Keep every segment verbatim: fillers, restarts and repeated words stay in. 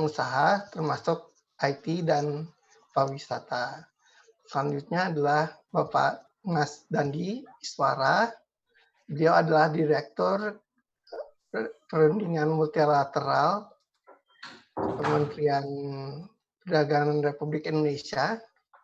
usaha termasuk I T dan pariwisata. Selanjutnya adalah Bapak Mas Dandi Iswara. Beliau adalah Direktur Perundingan Multilateral Kementerian Perdagangan Republik Indonesia.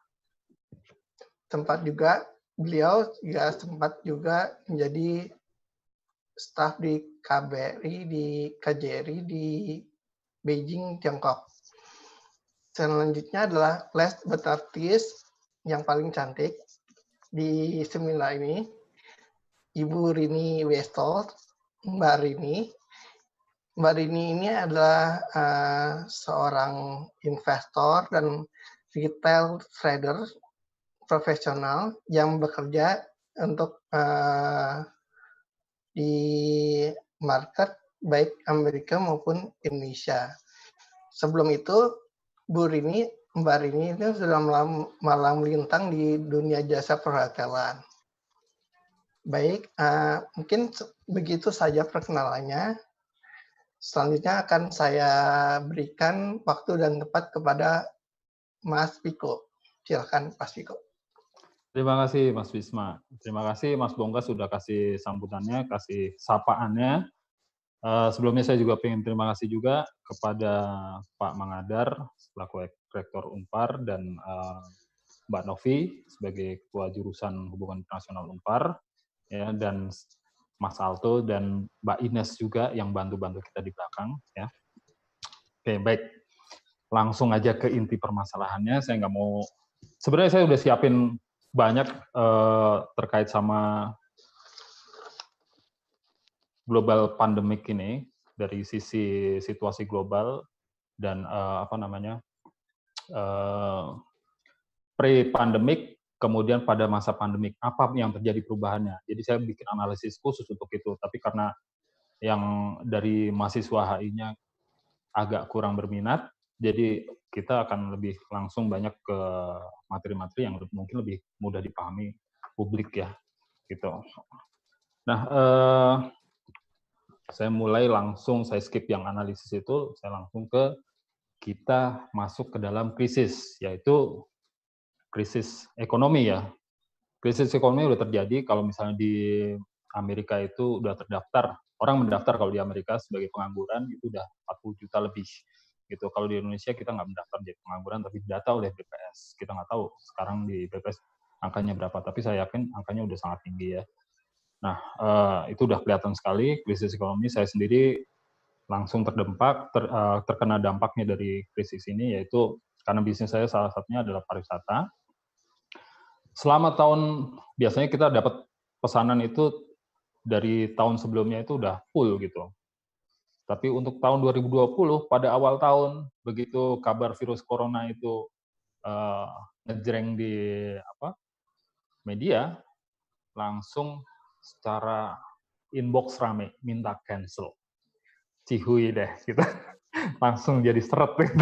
Tempat juga beliau juga sempat juga menjadi staf di K B R I, di K J R I di Beijing, Tiongkok. Selanjutnya adalah last but not least, yang paling cantik di seminar ini, Ibu Rini Westol, Mbak Rini. Mbak Rini ini adalah uh, seorang investor dan retail trader profesional yang bekerja untuk uh, di market baik Amerika maupun Indonesia. Sebelum itu, Bu Rini, Mbak Rini itu sudah malam, malam melintang di dunia jasa perhotelan. Baik, uh, mungkin begitu saja perkenalannya. Selanjutnya akan saya berikan waktu dan tempat kepada Mas Piko. Silakan, Mas Piko. Terima kasih, Mas Wisma. Terima kasih, Mas Bongga sudah kasih sambutannya, kasih sapaannya. Uh, sebelumnya saya juga ingin terima kasih juga kepada Pak Mangadar selaku Rektor Unpar dan uh, Mbak Novi sebagai Ketua Jurusan Hubungan Internasional Unpar, ya, dan Mas Alto dan Mbak Ines juga yang bantu-bantu kita di belakang. Ya. Oke, baik. Langsung aja ke inti permasalahannya. Saya nggak mau, sebenarnya saya udah siapin banyak uh, terkait sama global pandemic ini dari sisi situasi global dan uh, apa namanya uh, pre-pandemic, kemudian pada masa pandemik apa yang terjadi perubahannya. Jadi saya bikin analisis khusus untuk itu. Tapi karena yang dari mahasiswa H I-nya agak kurang berminat, jadi kita akan lebih langsung banyak ke materi-materi yang mungkin lebih mudah dipahami publik ya, gitu. Nah. Uh, Saya mulai langsung, saya skip yang analisis itu, saya langsung ke kita masuk ke dalam krisis, yaitu krisis ekonomi ya. Krisis ekonomi udah terjadi kalau misalnya di Amerika itu udah terdaftar, orang mendaftar kalau di Amerika sebagai pengangguran itu udah empat puluh juta lebih. Gitu. Kalau di Indonesia kita nggak mendaftar jadi pengangguran, tapi data oleh B P S. Kita nggak tahu sekarang di B P S angkanya berapa, tapi saya yakin angkanya udah sangat tinggi ya. Nah, uh, itu udah kelihatan sekali krisis ekonomi. Saya sendiri langsung terdampak, ter, uh, terkena dampaknya dari krisis ini, yaitu karena bisnis saya salah satunya adalah pariwisata. Selama tahun, biasanya kita dapat pesanan itu dari tahun sebelumnya itu udah full gitu. Tapi untuk tahun dua ribu dua puluh, pada awal tahun, begitu kabar virus corona itu uh, ngejreng di apa media, langsung secara inbox rame, minta cancel. Cihui deh, gitu. Langsung jadi seret gitu.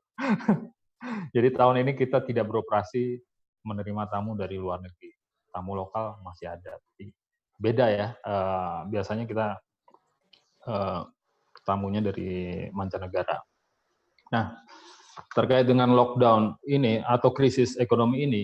Jadi tahun ini kita tidak beroperasi menerima tamu dari luar negeri. Tamu lokal masih ada. Beda ya, uh, biasanya kita uh, tamunya dari mancanegara. Nah, terkait dengan lockdown ini atau krisis ekonomi ini,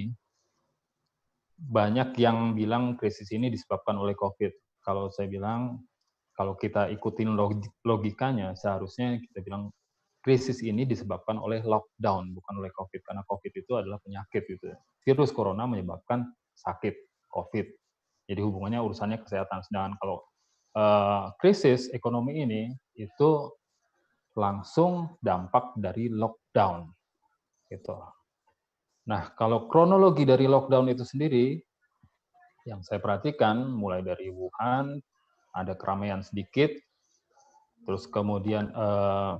banyak yang bilang krisis ini disebabkan oleh COVID. Kalau saya bilang, kalau kita ikutin logikanya, seharusnya kita bilang krisis ini disebabkan oleh lockdown, bukan oleh COVID. Karena COVID itu adalah penyakit. Gitu. Virus corona menyebabkan sakit COVID. Jadi hubungannya urusannya kesehatan. Sedangkan kalau uh, krisis ekonomi ini, itu langsung dampak dari lockdown. Gitu. Nah, kalau kronologi dari lockdown itu sendiri, yang saya perhatikan mulai dari Wuhan, ada keramaian sedikit, terus kemudian, eh,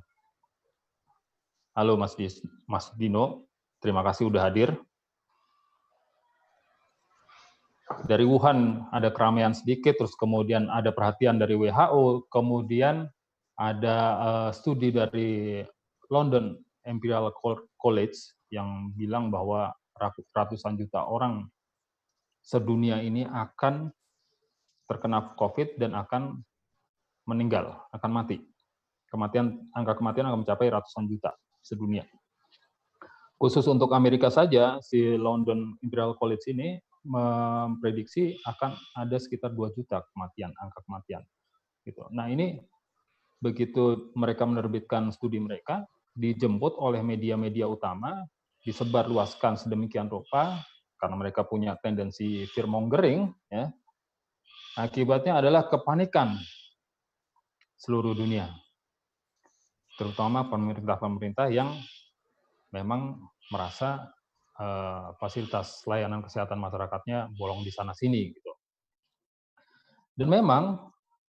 halo Mas, Dis, Mas Dino, terima kasih udah hadir. Dari Wuhan ada keramaian sedikit, terus kemudian ada perhatian dari W H O, kemudian ada uh, studi dari London Imperial College yang bilang bahwa ratusan juta orang sedunia ini akan terkena COVID dan akan meninggal, akan mati. kematian angka kematian akan mencapai ratusan juta sedunia. Khusus untuk Amerika saja, si London Imperial College ini memprediksi akan ada sekitar dua juta kematian, angka kematian. Gitu. Nah ini begitu mereka menerbitkan studi mereka, dijemput oleh media-media utama, disebarluaskan sedemikian rupa, karena mereka punya tendensi fear mongering, ya, akibatnya adalah kepanikan seluruh dunia, terutama pemerintah-pemerintah yang memang merasa uh, fasilitas layanan kesehatan masyarakatnya bolong di sana-sini. Gitu. Dan memang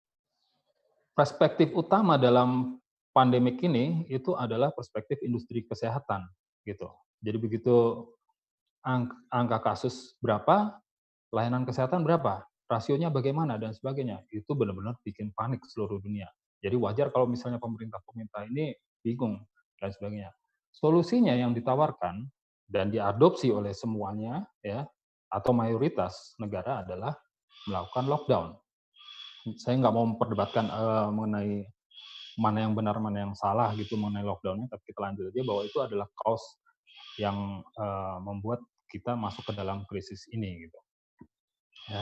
perspektif utama dalam pandemik ini itu adalah perspektif industri kesehatan. Gitu. Jadi begitu angka kasus berapa, layanan kesehatan berapa, rasionya bagaimana, dan sebagainya. Itu benar-benar bikin panik seluruh dunia. Jadi wajar kalau misalnya pemerintah-pemerintah ini bingung, dan sebagainya. Solusinya yang ditawarkan dan diadopsi oleh semuanya, ya, atau mayoritas negara adalah melakukan lockdown. Saya nggak mau memperdebatkan uh, mengenai mana yang benar, mana yang salah gitu mengenai lockdown-nya, tapi kita lanjut aja bahwa itu adalah cause yang uh, membuat kita masuk ke dalam krisis ini gitu. Ya.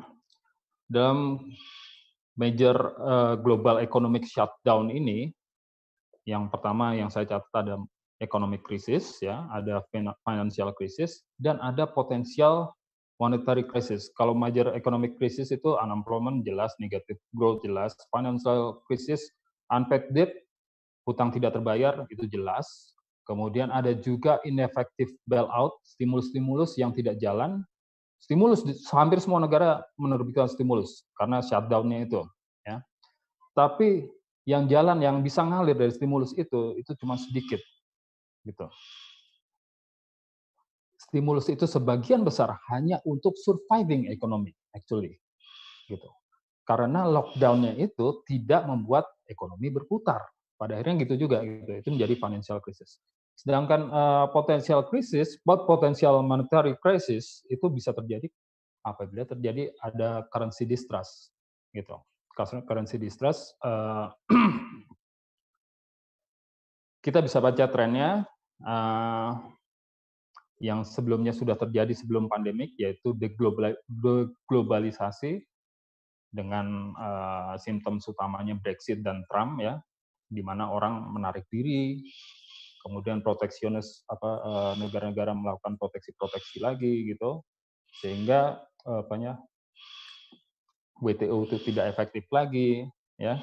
Dalam major uh, global economic shutdown ini, yang pertama yang saya catat ada economic crisis, ya, ada financial crisis, dan ada potensial monetary crisis. Kalau major economic crisis itu unemployment jelas, negative growth jelas, financial crisis, unpaid debt, hutang tidak terbayar itu jelas. Kemudian ada juga ineffective bailout, stimulus-stimulus yang tidak jalan. Stimulus, hampir semua negara menerbitkan stimulus karena shutdown-nya itu. Ya. Tapi yang jalan, yang bisa ngalir dari stimulus itu, itu cuma sedikit. Gitu. Stimulus itu sebagian besar hanya untuk surviving economy, actually. Gitu. Karena lockdown-nya itu tidak membuat ekonomi berputar. Pada akhirnya gitu juga. Gitu. Itu menjadi financial crisis. Sedangkan uh, potensial krisis, potensial monetary crisis itu bisa terjadi apabila terjadi ada currency distrust, gitu. Currency distrust, uh, kita bisa baca trennya uh, yang sebelumnya sudah terjadi sebelum pandemik, yaitu deglobalisasi dengan uh, simptom utamanya Brexit dan Trump, ya, di mana orang menarik diri. Kemudian proteksionis apa negara-negara melakukan proteksi-proteksi lagi gitu, sehingga apanya W T O itu tidak efektif lagi, ya.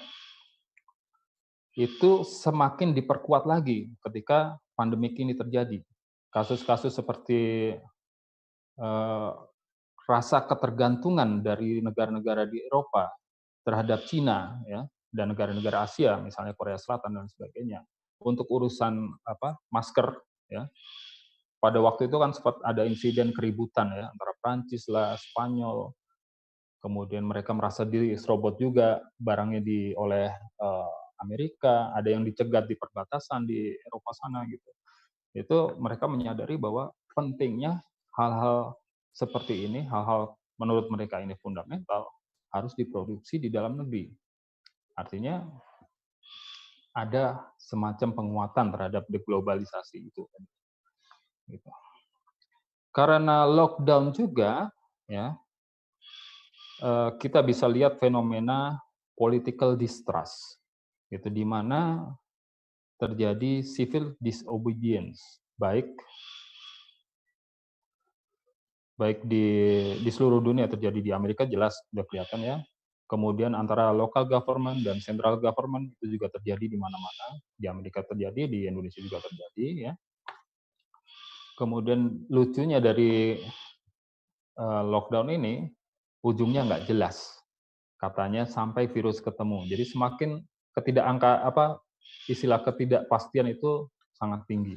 Itu semakin diperkuat lagi ketika pandemi ini terjadi. Kasus-kasus seperti eh, rasa ketergantungan dari negara-negara di Eropa terhadap Cina, ya, dan negara-negara Asia, misalnya Korea Selatan dan sebagainya, untuk urusan apa masker, ya. Pada waktu itu kan sempat ada insiden keributan, ya, antara Prancis lah, Spanyol, kemudian mereka merasa diserobot juga barangnya di oleh uh, Amerika, ada yang dicegat di perbatasan di Eropa sana gitu. Itu mereka menyadari bahwa pentingnya hal-hal seperti ini, hal-hal menurut mereka ini fundamental, harus diproduksi di dalam negeri. Artinya ada semacam penguatan terhadap deglobalisasi itu. Gitu. Karena lockdown juga, ya, kita bisa lihat fenomena political distrust, gitu, di mana terjadi civil disobedience, baik baik di di seluruh dunia terjadi. Di Amerika jelas sudah kelihatan, ya. Kemudian antara local government dan central government itu juga terjadi di mana-mana. Di Amerika terjadi, di Indonesia juga terjadi, ya. Kemudian lucunya dari uh, lockdown ini, ujungnya nggak jelas. Katanya sampai virus ketemu. Jadi semakin ketidakangka apa istilah ketidakpastian itu sangat tinggi.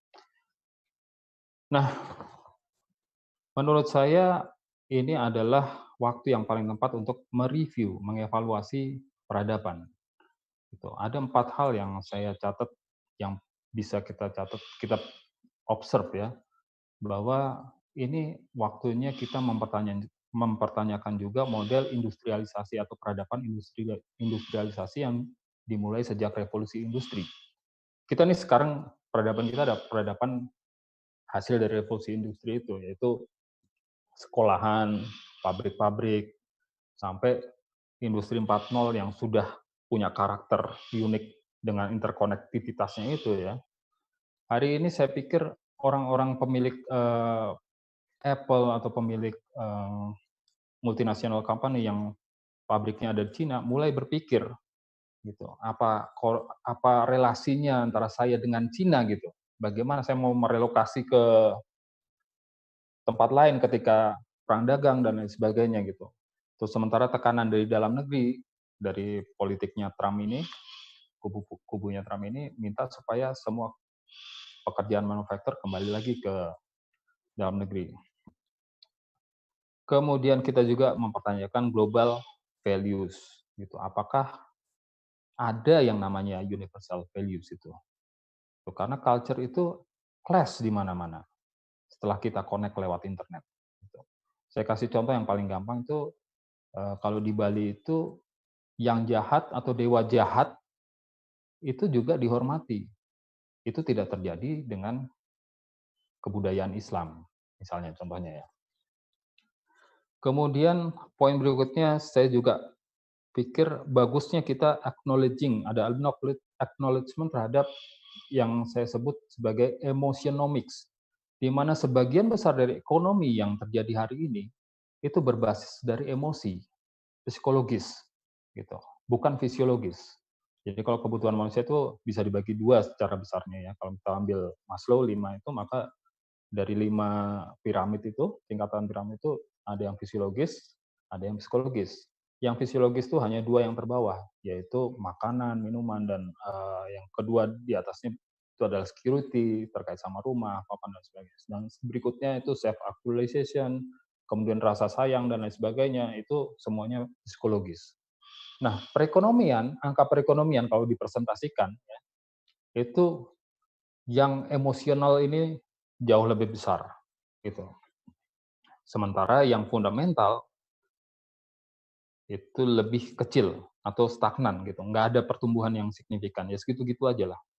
Nah, menurut saya ini adalah waktu yang paling tepat untuk mereview, mengevaluasi peradaban. Itu ada empat hal yang saya catat yang bisa kita catat, kita observe, ya, bahwa ini waktunya kita mempertanyakan mempertanyakan juga model industrialisasi atau peradaban industri industrialisasi yang dimulai sejak revolusi industri. Kita nih sekarang peradaban kita ada peradaban hasil dari revolusi industri itu, yaitu sekolahan, pabrik-pabrik, sampai industri empat nol yang sudah punya karakter unik dengan interkonektivitasnya itu ya. Hari ini saya pikir orang-orang pemilik uh, Apple atau pemilik uh, multinasional company yang pabriknya ada di Cina mulai berpikir gitu, apa apa relasinya antara saya dengan Cina gitu. Bagaimana saya mau merelokasi ke tempat lain ketika perang dagang dan lain sebagainya gitu. Terus sementara tekanan dari dalam negeri, dari politiknya Trump ini, kubu kubunya Trump ini minta supaya semua pekerjaan manufaktur kembali lagi ke dalam negeri. Kemudian kita juga mempertanyakan global values gitu. Apakah ada yang namanya universal values itu? Karena culture itu clash di mana-mana setelah kita connect lewat internet. Saya kasih contoh yang paling gampang itu, kalau di Bali itu yang jahat atau dewa jahat itu juga dihormati. Itu tidak terjadi dengan kebudayaan Islam, misalnya contohnya ya. Kemudian poin berikutnya saya juga pikir bagusnya kita acknowledging, ada acknowledgement terhadap yang saya sebut sebagai emotionomics, di mana sebagian besar dari ekonomi yang terjadi hari ini itu berbasis dari emosi, psikologis, gitu, bukan fisiologis. Jadi kalau kebutuhan manusia itu bisa dibagi dua secara besarnya ya. Kalau kita ambil Maslow lima itu, maka dari lima piramid itu, tingkatan piramid itu ada yang fisiologis, ada yang psikologis. Yang fisiologis itu hanya dua yang terbawah, yaitu makanan, minuman, dan uh, yang kedua di atasnya itu adalah security, terkait sama rumah, papan, dan sebagainya. Dan berikutnya itu self-actualization, kemudian rasa sayang, dan lain sebagainya, itu semuanya psikologis. Nah, perekonomian, angka perekonomian kalau dipresentasikan, ya, itu yang emosional ini jauh lebih besar. Gitu. Sementara yang fundamental itu lebih kecil atau stagnan gitu, nggak ada pertumbuhan yang signifikan, ya segitu-gitu aja lah.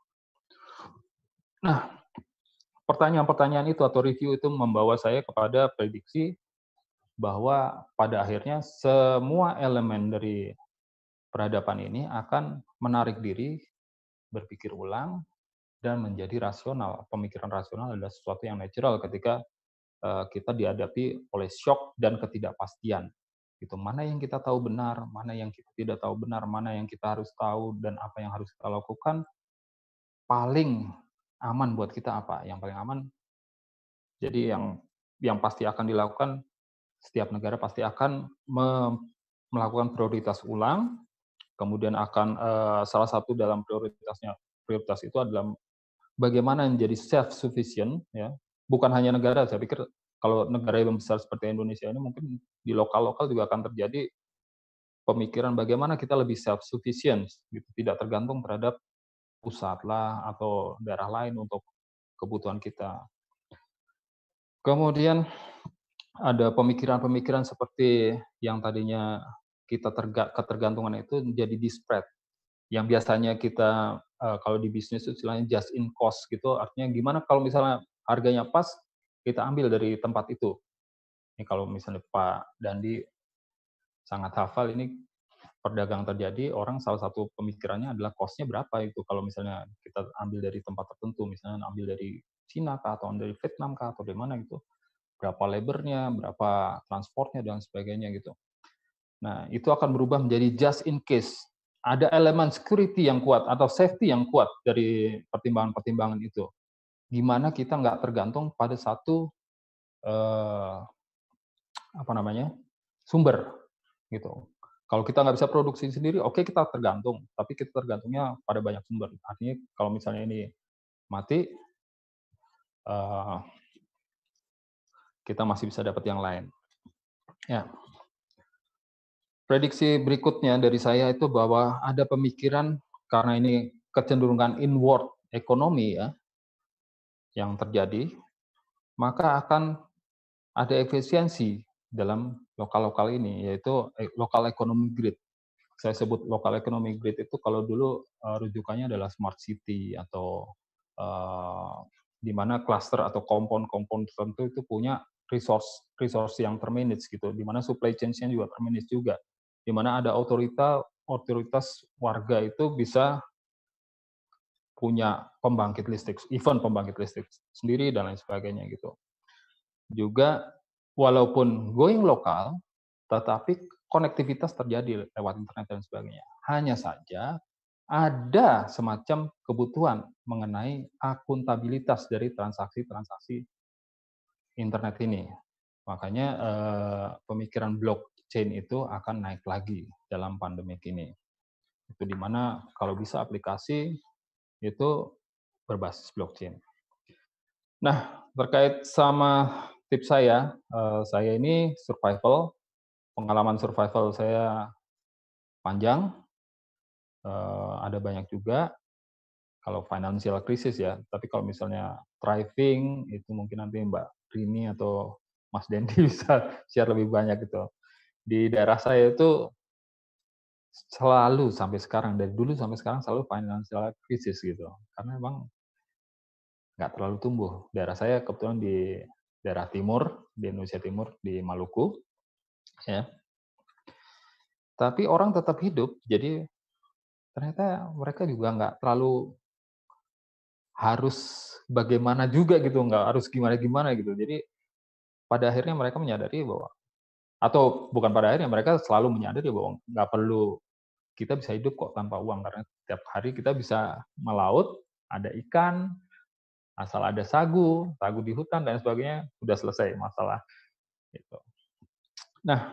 Nah, pertanyaan-pertanyaan itu atau review itu membawa saya kepada prediksi bahwa pada akhirnya semua elemen dari peradaban ini akan menarik diri, berpikir ulang, dan menjadi rasional. Pemikiran rasional adalah sesuatu yang natural ketika kita dihadapi oleh shock dan ketidakpastian. Gitu. Mana yang kita tahu benar, mana yang kita tidak tahu benar, mana yang kita harus tahu, dan apa yang harus kita lakukan, paling aman buat kita apa? Yang paling aman, jadi yang yang pasti akan dilakukan, setiap negara pasti akan me, melakukan prioritas ulang, kemudian akan uh, salah satu dalam prioritasnya, prioritas itu adalah bagaimana menjadi self-sufficient, ya. Bukan hanya negara, saya pikir kalau negara yang besar seperti Indonesia ini mungkin di lokal-lokal juga akan terjadi pemikiran bagaimana kita lebih self-sufficient, gitu. Tidak tergantung terhadap pusat lah atau daerah lain untuk kebutuhan kita. Kemudian ada pemikiran-pemikiran seperti yang tadinya kita terga, ketergantungan itu menjadi disparate. Yang biasanya kita uh, kalau di bisnis itu istilahnya just in cost gitu, artinya gimana kalau misalnya harganya pas, kita ambil dari tempat itu. Ini kalau misalnya Pak Dandi sangat hafal, ini perdagang terjadi, orang salah satu pemikirannya adalah cost-nya berapa itu kalau misalnya kita ambil dari tempat tertentu, misalnya ambil dari Cina kah, atau dari Vietnam kah, atau dari mana gitu. Berapa labor-nya, berapa transportnya, dan sebagainya gitu. Nah, itu akan berubah menjadi just in case. Ada elemen security yang kuat atau safety yang kuat dari pertimbangan-pertimbangan itu. Gimana kita nggak tergantung pada satu eh, apa namanya sumber gitu. Kalau kita nggak bisa produksi sendiri, oke okay, kita tergantung, tapi kita tergantungnya pada banyak sumber. Artinya kalau misalnya ini mati, uh, kita masih bisa dapat yang lain. Ya. Prediksi berikutnya dari saya itu bahwa ada pemikiran karena ini kecenderungan inward ekonomi ya yang terjadi, maka akan ada efisiensi dalam lokal-lokal ini, yaitu lokal economic grid. saya sebut local economic grid itu kalau dulu uh, rujukannya adalah smart city atau uh, di mana cluster atau kompon-kompon tertentu itu punya resource resource yang termanage gitu, di mana supply chain-nya juga termanage juga, di mana ada otoritas otoritas warga itu bisa punya pembangkit listrik, event pembangkit listrik sendiri dan lain sebagainya gitu. Juga walaupun going lokal, tetapi konektivitas terjadi lewat internet dan sebagainya. Hanya saja ada semacam kebutuhan mengenai akuntabilitas dari transaksi-transaksi internet ini. Makanya eh, pemikiran blockchain itu akan naik lagi dalam pandemik ini. Itu dimana kalau bisa aplikasi itu berbasis blockchain. Nah, terkait sama tips saya, eh, saya ini survival, pengalaman survival saya panjang, eh, ada banyak juga, kalau financial crisis ya, tapi kalau misalnya thriving, itu mungkin nanti Mbak Rini atau Mas Dendi bisa share lebih banyak gitu. Di daerah saya itu selalu sampai sekarang, dari dulu sampai sekarang selalu financial crisis gitu, karena memang nggak terlalu tumbuh. Daerah saya kebetulan di daerah timur, di Indonesia Timur, di Maluku, ya. Tapi orang tetap hidup, jadi ternyata mereka juga nggak terlalu harus bagaimana juga gitu, nggak harus gimana-gimana gitu. Jadi pada akhirnya mereka menyadari bahwa, atau bukan pada akhirnya, mereka selalu menyadari bahwa nggak perlu, kita bisa hidup kok tanpa uang, karena tiap hari kita bisa melaut, ada ikan, asal ada sagu, sagu di hutan dan sebagainya, udah selesai masalah. Gitu. Nah,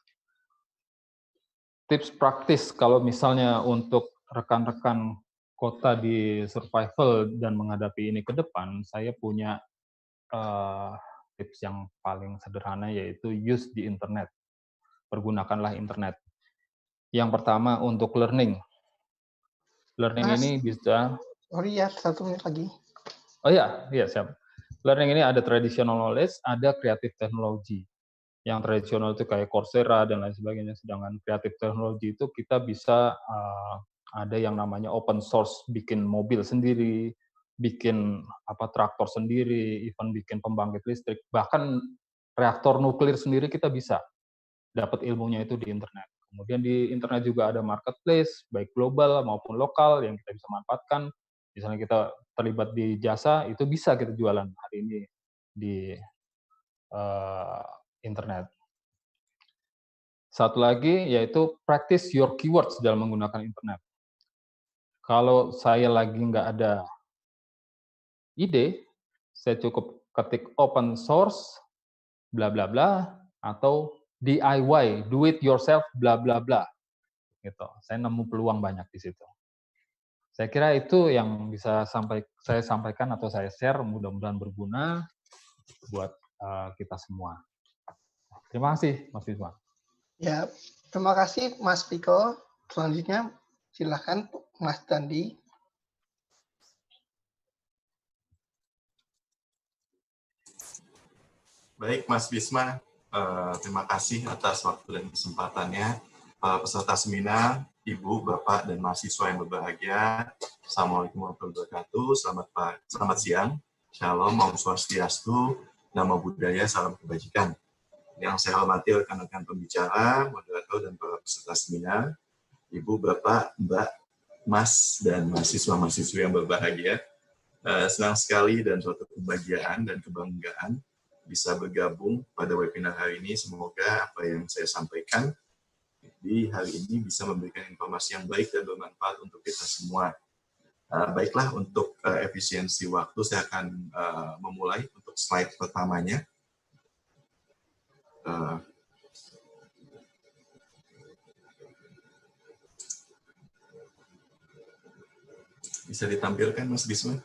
tips praktis kalau misalnya untuk rekan-rekan kota di survival dan menghadapi ini ke depan, saya punya uh, tips yang paling sederhana, yaitu use di internet. Pergunakanlah internet. Yang pertama untuk learning. Learning Mas, ini bisa... sorry ya, satu menit lagi. Oh iya, iya siap. Learning ini ada traditional knowledge, ada creative technology. Yang tradisional itu kayak Coursera dan lain sebagainya, sedangkan creative technology itu kita bisa uh, ada yang namanya open source, bikin mobil sendiri, bikin apa traktor sendiri, even bikin pembangkit listrik, bahkan reaktor nuklir sendiri kita bisa dapat ilmunya itu di internet. Kemudian di internet juga ada marketplace, baik global maupun lokal yang kita bisa manfaatkan. Misalnya kita terlibat di jasa, itu bisa kita jualan hari ini di uh, internet. Satu lagi yaitu practice your keywords dalam menggunakan internet. Kalau saya lagi nggak ada ide, saya cukup ketik open source, bla bla bla, atau D I Y, do it yourself, bla bla bla. Gitu. Saya nemu peluang banyak di situ. Saya kira itu yang bisa sampai saya sampaikan atau saya share, mudah-mudahan berguna buat uh, kita semua. Terima kasih, Mas Wisma. Ya, terima kasih Mas Piko. Selanjutnya silakan Mas Dandi. Baik, Mas Bisma, uh, terima kasih atas waktu dan kesempatannya. Para peserta seminar, Ibu, Bapak, dan mahasiswa yang berbahagia, Assalamualaikum warahmatullahi wabarakatuh. Selamat, selamat siang. Shalom, Om Swastiastu, Namo Buddhaya, salam kebajikan. Yang saya hormati rekan-rekan pembicara, moderator, dan para peserta seminar, Ibu, Bapak, Mbak, Mas, dan mahasiswa-mahasiswa yang berbahagia. Uh, senang sekali dan suatu kebahagiaan dan kebanggaan bisa bergabung pada webinar hari ini. Semoga apa yang saya sampaikan di hari ini bisa memberikan informasi yang baik dan bermanfaat untuk kita semua. Uh, baiklah, untuk uh, efisiensi waktu saya akan uh, memulai untuk slide pertamanya. Uh, bisa ditampilkan, Mas Bisma?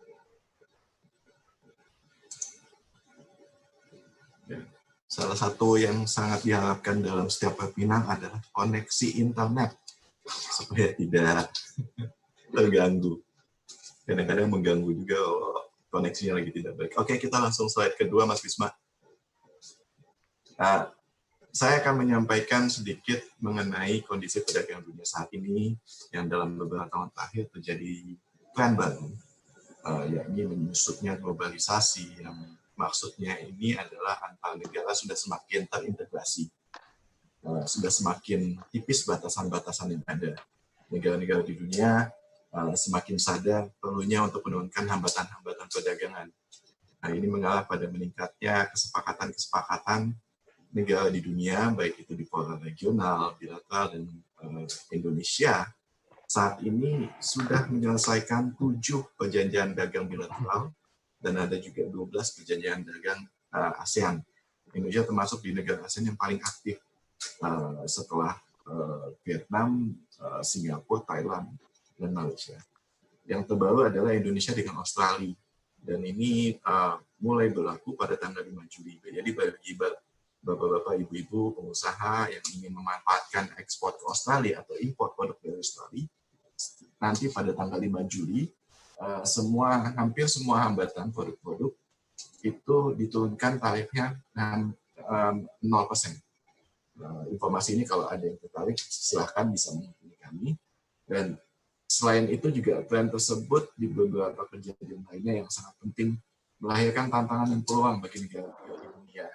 Salah satu yang sangat diharapkan dalam setiap webinar adalah koneksi internet supaya tidak terganggu. Kadang-kadang mengganggu juga oh, koneksinya lagi tidak baik. Oke, kita langsung slide kedua, Mas Bisma. Nah, saya akan menyampaikan sedikit mengenai kondisi perdagangan dunia saat ini yang dalam beberapa tahun terakhir terjadi tren baru, uh, yakni menyusutnya globalisasi yang maksudnya ini adalah antar negara sudah semakin terintegrasi, uh, sudah semakin tipis batasan-batasan yang ada. Negara-negara di dunia uh, semakin sadar perlunya untuk menurunkan hambatan-hambatan perdagangan. Nah, ini mengarah pada meningkatnya kesepakatan-kesepakatan negara di dunia, baik itu di fora regional, bilateral, dan uh, Indonesia saat ini sudah menyelesaikan tujuh perjanjian dagang bilateral dan ada juga dua belas perjanjian dagang uh, ASEAN. Indonesia termasuk di negara ASEAN yang paling aktif uh, setelah uh, Vietnam, uh, Singapura, Thailand, dan Malaysia. Yang terbaru adalah Indonesia dengan Australia, dan ini uh, mulai berlaku pada tanggal lima Juli. Jadi bagi bapak-bapak, ibu-ibu, pengusaha yang ingin memanfaatkan ekspor ke Australia atau impor produk dari Australia, nanti pada tanggal lima Juli, uh, semua hampir semua hambatan produk-produk itu diturunkan tarifnya um, nol persen. Uh, informasi ini kalau ada yang tertarik, silahkan bisa menghubungi kami. Dan selain itu juga tren tersebut di beberapa kejadian lainnya yang sangat penting melahirkan tantangan dan peluang bagi negara-negara di dunia.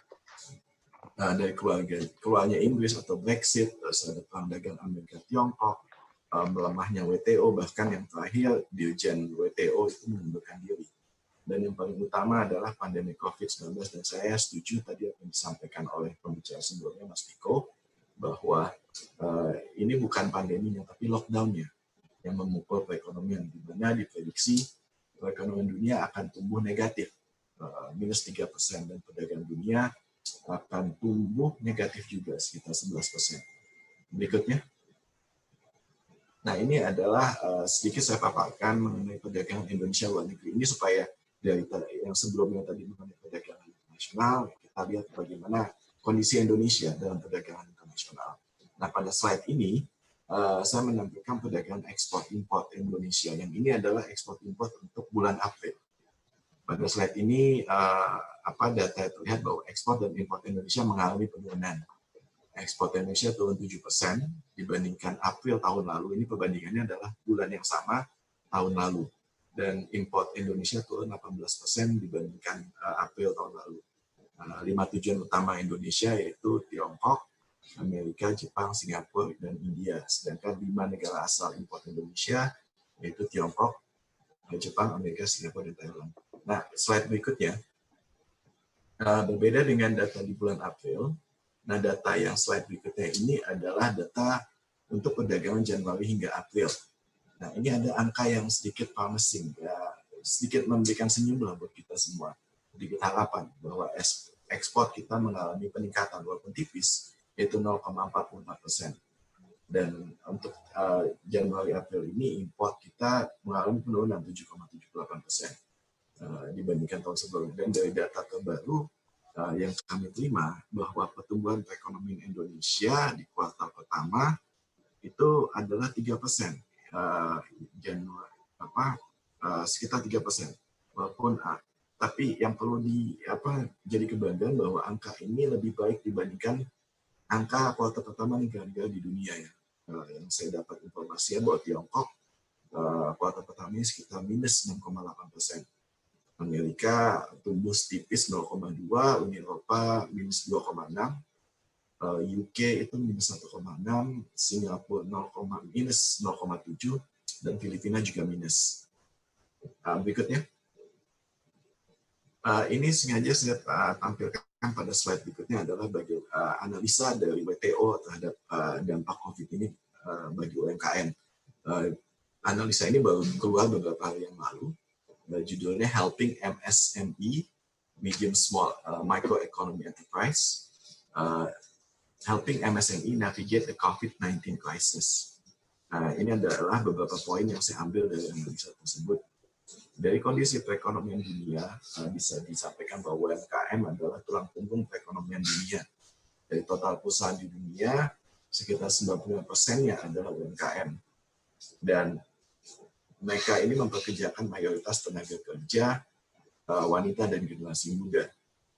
Nah, dari keluarga keluarnya Inggris atau Brexit, terus ada perang dagang Amerika Tiongkok, uh, melemahnya W T O, bahkan yang terakhir dirjen W T O itu mengundurkan diri. Dan yang paling utama adalah pandemi COVID sembilan belas, dan saya setuju tadi apa yang disampaikan oleh pembicara sebelumnya, Mas Piko, bahwa uh, ini bukan pandeminya, tapi lockdown-nya yang memukul perekonomian, di mana diprediksi perekonomian dunia akan tumbuh negatif, uh, minus tiga persen, dan perdagangan dunia akan tumbuh negatif juga sekitar sebelas persen. Berikutnya. Nah, ini adalah uh, sedikit saya paparkan mengenai perdagangan Indonesia luar negeri ini supaya dari yang sebelumnya tadi mengenai perdagangan internasional, kita lihat bagaimana kondisi Indonesia dalam perdagangan internasional. Nah, pada slide ini uh, saya menampilkan perdagangan ekspor impor Indonesia. Yang ini adalah ekspor impor untuk bulan April. Pada slide ini uh, apa data terlihat bahwa ekspor dan impor Indonesia mengalami penurunan. Ekspor Indonesia turun tujuh persen dibandingkan April tahun lalu. Ini perbandingannya adalah bulan yang sama tahun lalu. Dan impor Indonesia turun delapan belas persen dibandingkan uh, April tahun lalu. Uh, lima tujuan utama Indonesia yaitu Tiongkok, Amerika, Jepang, Singapura, dan India. Sedangkan lima negara asal impor Indonesia yaitu Tiongkok, Jepang, Amerika, Singapura, dan Thailand. Nah, slide berikutnya, uh, berbeda dengan data di bulan April. Nah, data yang slide berikutnya ini adalah data untuk perdagangan Januari hingga April. Nah, ini ada angka yang sedikit promising, ya, sedikit memberikan senyum lah buat kita semua. Sedikit harapan bahwa ekspor kita mengalami peningkatan walaupun tipis, yaitu nol koma empat puluh empat persen. Dan untuk uh, Januari April ini impor kita mengalami penurunan tujuh koma tujuh delapan persen uh, dibandingkan tahun sebelumnya. Dan dari data terbaru uh, yang kami terima bahwa pertumbuhan perekonomian Indonesia di kuartal pertama itu adalah tiga persen. Uh, Januari apa uh, sekitar tiga persen. Walaupun uh, tapi yang perlu di apa jadi kebanggaan bahwa angka ini lebih baik dibandingkan angka kuartal pertama negara-negara di dunia ya. Uh, yang saya dapat informasinya bahwa Tiongkok uh, kuartal pertamanya sekitar minus enam koma delapan persen. Amerika tumbuh tipis nol koma dua, Uni Eropa minus dua koma enam, uh, U K itu minus satu koma enam, Singapura nol, minus nol koma tujuh, dan Filipina juga minus. Uh, berikutnya. Uh, ini sengaja saya uh, tampilkan pada slide berikutnya adalah bagi uh, analisa dari W T O terhadap uh, dampak COVID ini uh, bagi U M K M. Uh, analisa ini baru keluar beberapa hari yang lalu. Uh, judulnya Helping M S M E, Medium Small uh, Micro Economy Enterprise, uh, Helping M S M E Navigate the COVID nineteen Crisis. Uh, ini adalah beberapa poin yang saya ambil dari analisa tersebut. Dari kondisi perekonomian dunia, bisa disampaikan bahwa U M K M adalah tulang punggung perekonomian dunia. Dari total perusahaan di dunia, sekitar sembilan puluh lima persen-nya adalah U M K M. Dan mereka ini mempekerjakan mayoritas tenaga kerja, wanita dan generasi muda.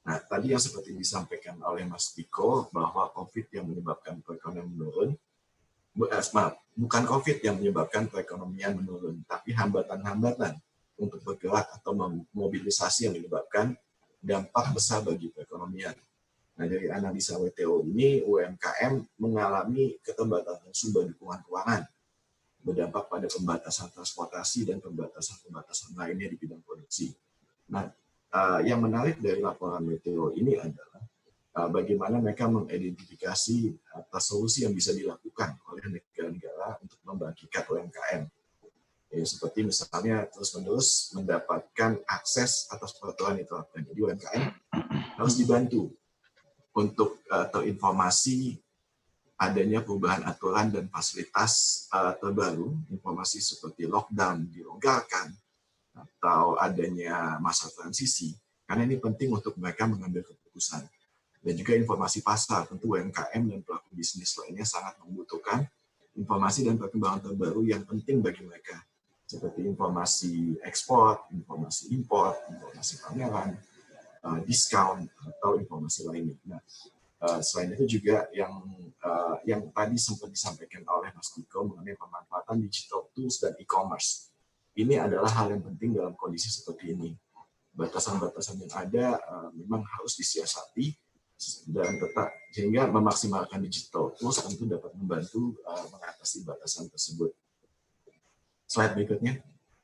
Nah, tadi yang seperti disampaikan oleh Mas Diko, bahwa COVID yang menyebabkan perekonomian menurun, maaf, bukan COVID yang menyebabkan perekonomian menurun, tapi hambatan-hambatan untuk bergerak atau memobilisasi yang menyebabkan dampak besar bagi perekonomian. Nah, dari analisa W T O ini, U M K M mengalami keterbatasan sumber dukungan keuangan, berdampak pada pembatasan transportasi dan pembatasan-pembatasan lainnya di bidang produksi. Nah, uh, yang menarik dari laporan W T O ini adalah uh, bagaimana mereka mengidentifikasi atas solusi yang bisa dilakukan oleh negara-negara untuk membangkitkan U M K M. Ya, seperti misalnya terus-menerus mendapatkan akses atas peraturan itu. Jadi U M K M harus dibantu untuk uh, terinformasi adanya perubahan aturan dan fasilitas uh, terbaru, informasi seperti lockdown dilonggarkan, atau adanya masa transisi, karena ini penting untuk mereka mengambil keputusan. Dan juga informasi pasar, tentu U M K M dan pelaku bisnis lainnya sangat membutuhkan informasi dan perkembangan terbaru yang penting bagi mereka, seperti informasi ekspor, informasi impor, informasi pameran, uh, diskon, atau informasi lainnya. Nah, Uh, selain itu juga yang uh, yang tadi sempat disampaikan oleh Mas Diko mengenai pemanfaatan digital tools dan e-commerce. Ini adalah hal yang penting dalam kondisi seperti ini. Batasan-batasan yang ada uh, memang harus disiasati dan tetap sehingga memaksimalkan digital tools tentu dapat membantu uh, mengatasi batasan tersebut. Slide berikutnya.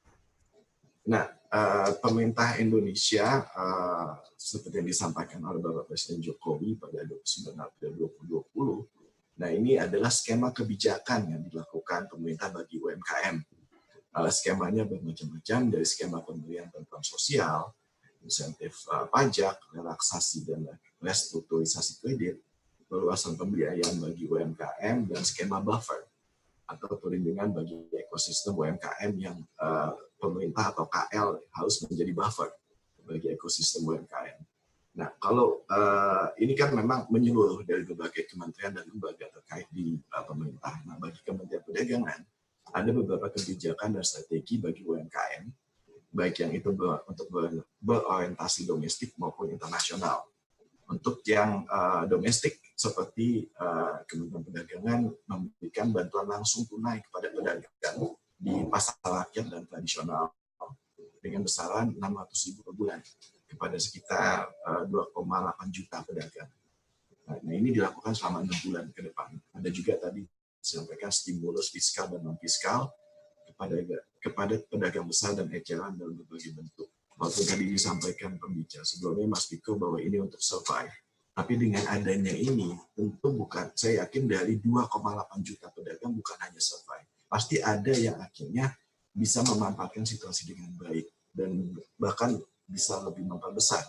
Nah, uh, pemerintah Indonesia uh, seperti yang disampaikan oleh Bapak Presiden Jokowi pada dua puluh sembilan April dua ribu dua puluh, nah ini adalah skema kebijakan yang dilakukan pemerintah bagi U M K M. Uh, skemanya bermacam-macam, dari skema pemberian bantuan sosial, insentif uh, pajak, relaksasi dan restrukturisasi kredit, perluasan pembiayaan bagi U M K M, dan skema buffer atau perlindungan bagi ekosistem U M K M yang uh, pemerintah atau K L harus menjadi buffer bagi ekosistem U M K M. Nah, kalau uh, ini kan memang menyeluruh dari berbagai kementerian dan lembaga terkait di uh, pemerintah. Nah, bagi Kementerian Perdagangan, ada beberapa kebijakan dan strategi bagi U M K M, baik yang itu ber, untuk ber, berorientasi domestik maupun internasional. Untuk yang uh, domestik, seperti uh, Kementerian Perdagangan memberikan bantuan langsung tunai kepada pedagang di pasar rakyat dan tradisional dengan besaran enam ratus ribu per bulan kepada sekitar uh, dua koma delapan juta pedagang. Nah, ini dilakukan selama enam bulan ke depan. Ada juga tadi disampaikan stimulus fiskal dan non-fiskal kepada kepada pedagang besar dan eceran dalam berbagai bentuk. Walaupun tadi disampaikan pembicara sebelumnya Mas Diko bahwa ini untuk survive. Tapi dengan adanya ini, tentu bukan, saya yakin dari dua koma delapan juta pedagang bukan hanya survive. Pasti ada yang akhirnya bisa memanfaatkan situasi dengan baik dan bahkan bisa lebih memperbesar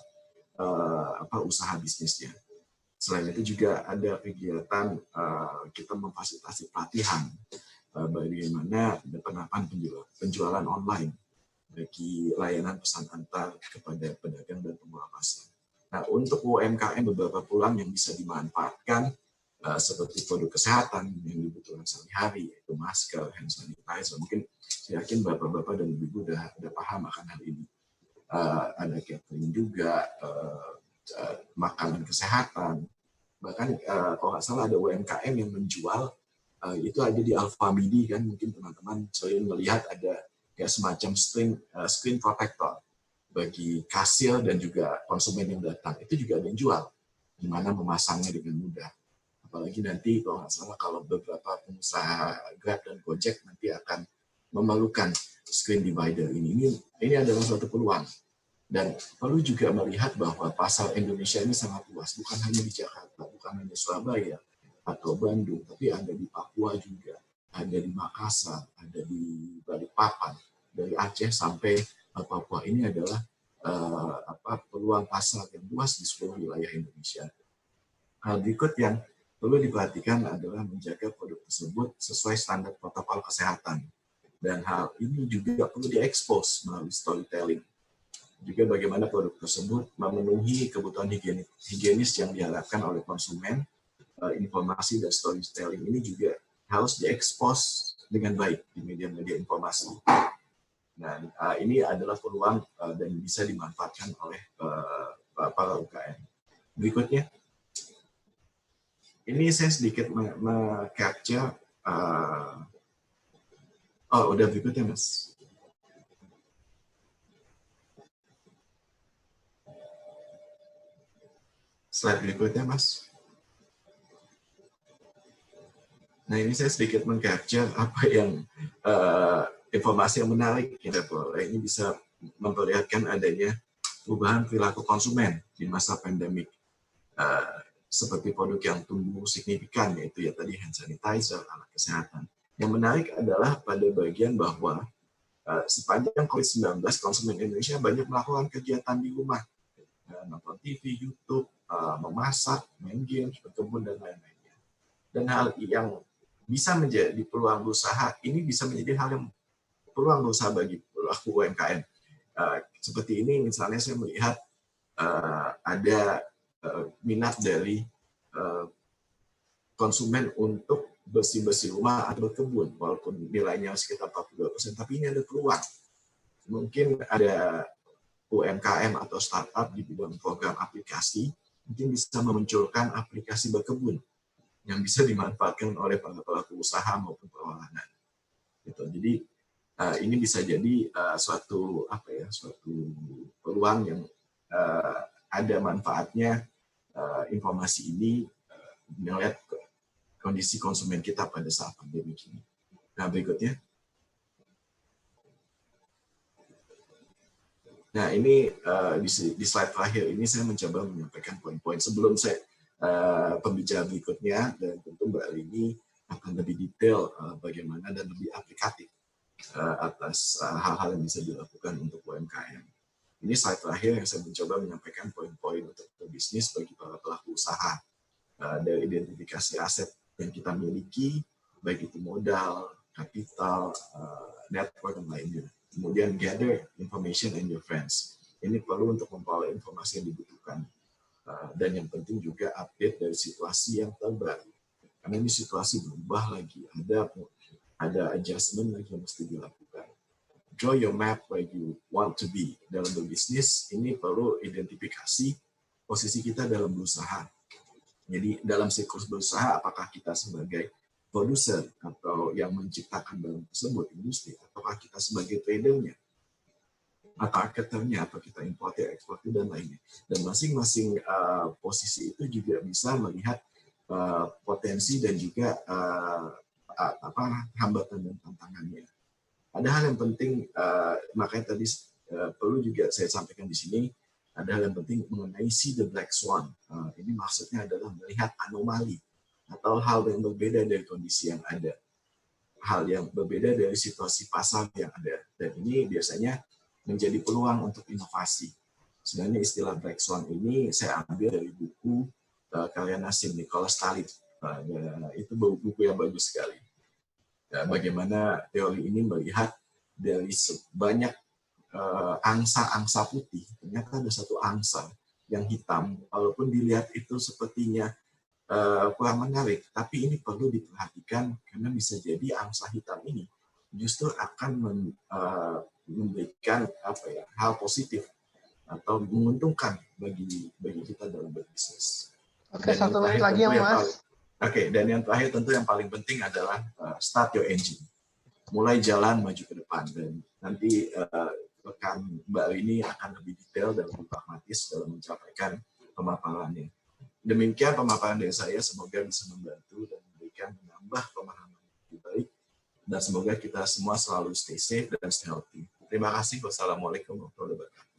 uh, apa usaha bisnisnya. Selain itu juga ada kegiatan uh, kita memfasilitasi pelatihan uh, bagaimana penerapan penjualan, penjualan online bagi layanan pesan antar kepada pedagang dan pengelola pasar. Nah, untuk U M K M beberapa peluang yang bisa dimanfaatkan uh, seperti produk kesehatan yang dibutuhkan sehari-hari, yaitu masker, hand sanitizer. Mungkin saya yakin bapak-bapak dan ibu sudah sudah paham akan hal ini. Uh, ada catering juga, uh, uh, makanan kesehatan. Bahkan uh, kalau nggak salah ada U M K M yang menjual, uh, itu ada di Alfamidi kan, mungkin teman-teman sering melihat ada kayak semacam screen, uh, screen protector bagi kasir dan juga konsumen yang datang. Itu juga ada yang jual, di mana memasangnya dengan mudah. Apalagi nanti kalau nggak salah kalau beberapa pengusaha Grab dan Gojek nanti akan memerlukan screen divider ini. Ini, ini adalah suatu peluang. Dan perlu juga melihat bahwa pasar Indonesia ini sangat luas, bukan hanya di Jakarta, bukan hanya Surabaya atau Bandung, tapi ada di Papua juga, ada di Makassar, ada di Balikpapan, dari Aceh sampai Papua. Ini adalah uh, apa, peluang pasar yang luas di seluruh wilayah Indonesia. Hal berikut yang perlu diperhatikan adalah menjaga produk tersebut sesuai standar protokol kesehatan. Dan hal ini juga perlu diekspos melalui storytelling. Juga bagaimana produk tersebut memenuhi kebutuhan higienis, higienis yang diharapkan oleh konsumen. Uh, informasi dan storytelling ini juga harus diekspos dengan baik di media-media informasi. Nah, uh, ini adalah peluang uh, dan bisa dimanfaatkan oleh uh, para U K M. Berikutnya, ini saya sedikit me-capture, uh, oh udah berikutnya Mas. Slide berikutnya Mas. Nah ini saya sedikit meng-capture apa yang uh, informasi yang menarik kita peroleh. Ini bisa memperlihatkan adanya perubahan perilaku konsumen di masa pandemik. Uh, seperti produk yang tumbuh signifikan, yaitu ya tadi hand sanitizer, alat kesehatan. Yang menarik adalah pada bagian bahwa uh, sepanjang COVID sembilan belas konsumen Indonesia banyak melakukan kegiatan di rumah, uh, nonton T V, YouTube, uh, memasak, main game, berkebun dan lain-lainnya. Dan hal yang bisa menjadi peluang usaha, ini bisa menjadi hal yang peluang usaha bagi pelaku U M K M. Uh, seperti ini misalnya saya melihat uh, ada uh, minat dari uh, konsumen untuk bersih-bersih rumah atau berkebun, walaupun nilainya sekitar empat puluh dua persen, tapi ini ada peluang. Mungkin ada U M K M atau startup di bidang program aplikasi, mungkin bisa memunculkan aplikasi berkebun yang bisa dimanfaatkan oleh para pelaku usaha maupun perolahan. Gitu. Jadi uh, ini bisa jadi uh, suatu apa ya, suatu peluang yang uh, ada manfaatnya. Uh, informasi ini uh, melihat kondisi konsumen kita pada saat pandemi ini. Nah berikutnya. Nah ini uh, di, di slide terakhir ini saya mencoba menyampaikan poin-poin sebelum saya Uh, pembicara berikutnya, dan tentu Mbak Rini akan lebih detail uh, bagaimana dan lebih aplikatif uh, atas hal-hal uh, yang bisa dilakukan untuk U M K M. Ini slide terakhir yang saya mencoba menyampaikan poin-poin untuk bisnis bagi para pelaku usaha, uh, dari identifikasi aset yang kita miliki, baik itu modal, kapital, uh, network, dan lainnya. Kemudian gather information and your friends. Ini perlu untuk memperoleh informasi yang dibutuhkan. Dan yang penting juga update dari situasi yang terbaru. Karena ini situasi berubah lagi, ada ada adjustment lagi yang mesti dilakukan. Draw your map where you want to be. Dalam berbisnis, ini perlu identifikasi posisi kita dalam berusaha. Jadi dalam siklus berusaha, apakah kita sebagai produser atau yang menciptakan barang tersebut, industri, ataukah kita sebagai tradernya, atau marketernya, atau kita importer, eksportir, dan lainnya. Dan masing-masing uh, posisi itu juga bisa melihat uh, potensi dan juga uh, apa hambatan dan tantangannya. Ada hal yang penting, uh, makanya tadi uh, perlu juga saya sampaikan di sini, ada hal yang penting mengenai see the black swan. Uh, ini maksudnya adalah melihat anomali atau hal yang berbeda dari kondisi yang ada. Hal yang berbeda dari situasi pasar yang ada. Dan ini biasanya menjadi peluang untuk inovasi. Sebenarnya istilah black swan ini saya ambil dari buku uh, karya Nassim Nicholas Taleb. Uh, ya, itu buku yang bagus sekali. Ya, bagaimana teori ini melihat dari banyak uh, angsa-angsa putih, ternyata ada satu angsa yang hitam, walaupun dilihat itu sepertinya uh, kurang menarik, tapi ini perlu diperhatikan karena bisa jadi angsa hitam ini justru akan men, uh, memberikan apa ya hal positif atau menguntungkan bagi bagi kita dalam berbisnis. Oke, satu menit lagi ya Mas. Paling, Oke, okay, dan yang terakhir tentu yang paling penting adalah uh, start your engine, mulai jalan maju ke depan, dan nanti uh, rekan Mbak Rini akan lebih detail dan lebih pragmatis dalam menyampaikan pemaparannya. Demikian pemaparan dari saya, semoga bisa membantu dan memberikan menambah pemahaman yang lebih baik, dan semoga kita semua selalu stay safe dan stay healthy. Terima kasih. Wassalamualaikum warahmatullahi wabarakatuh.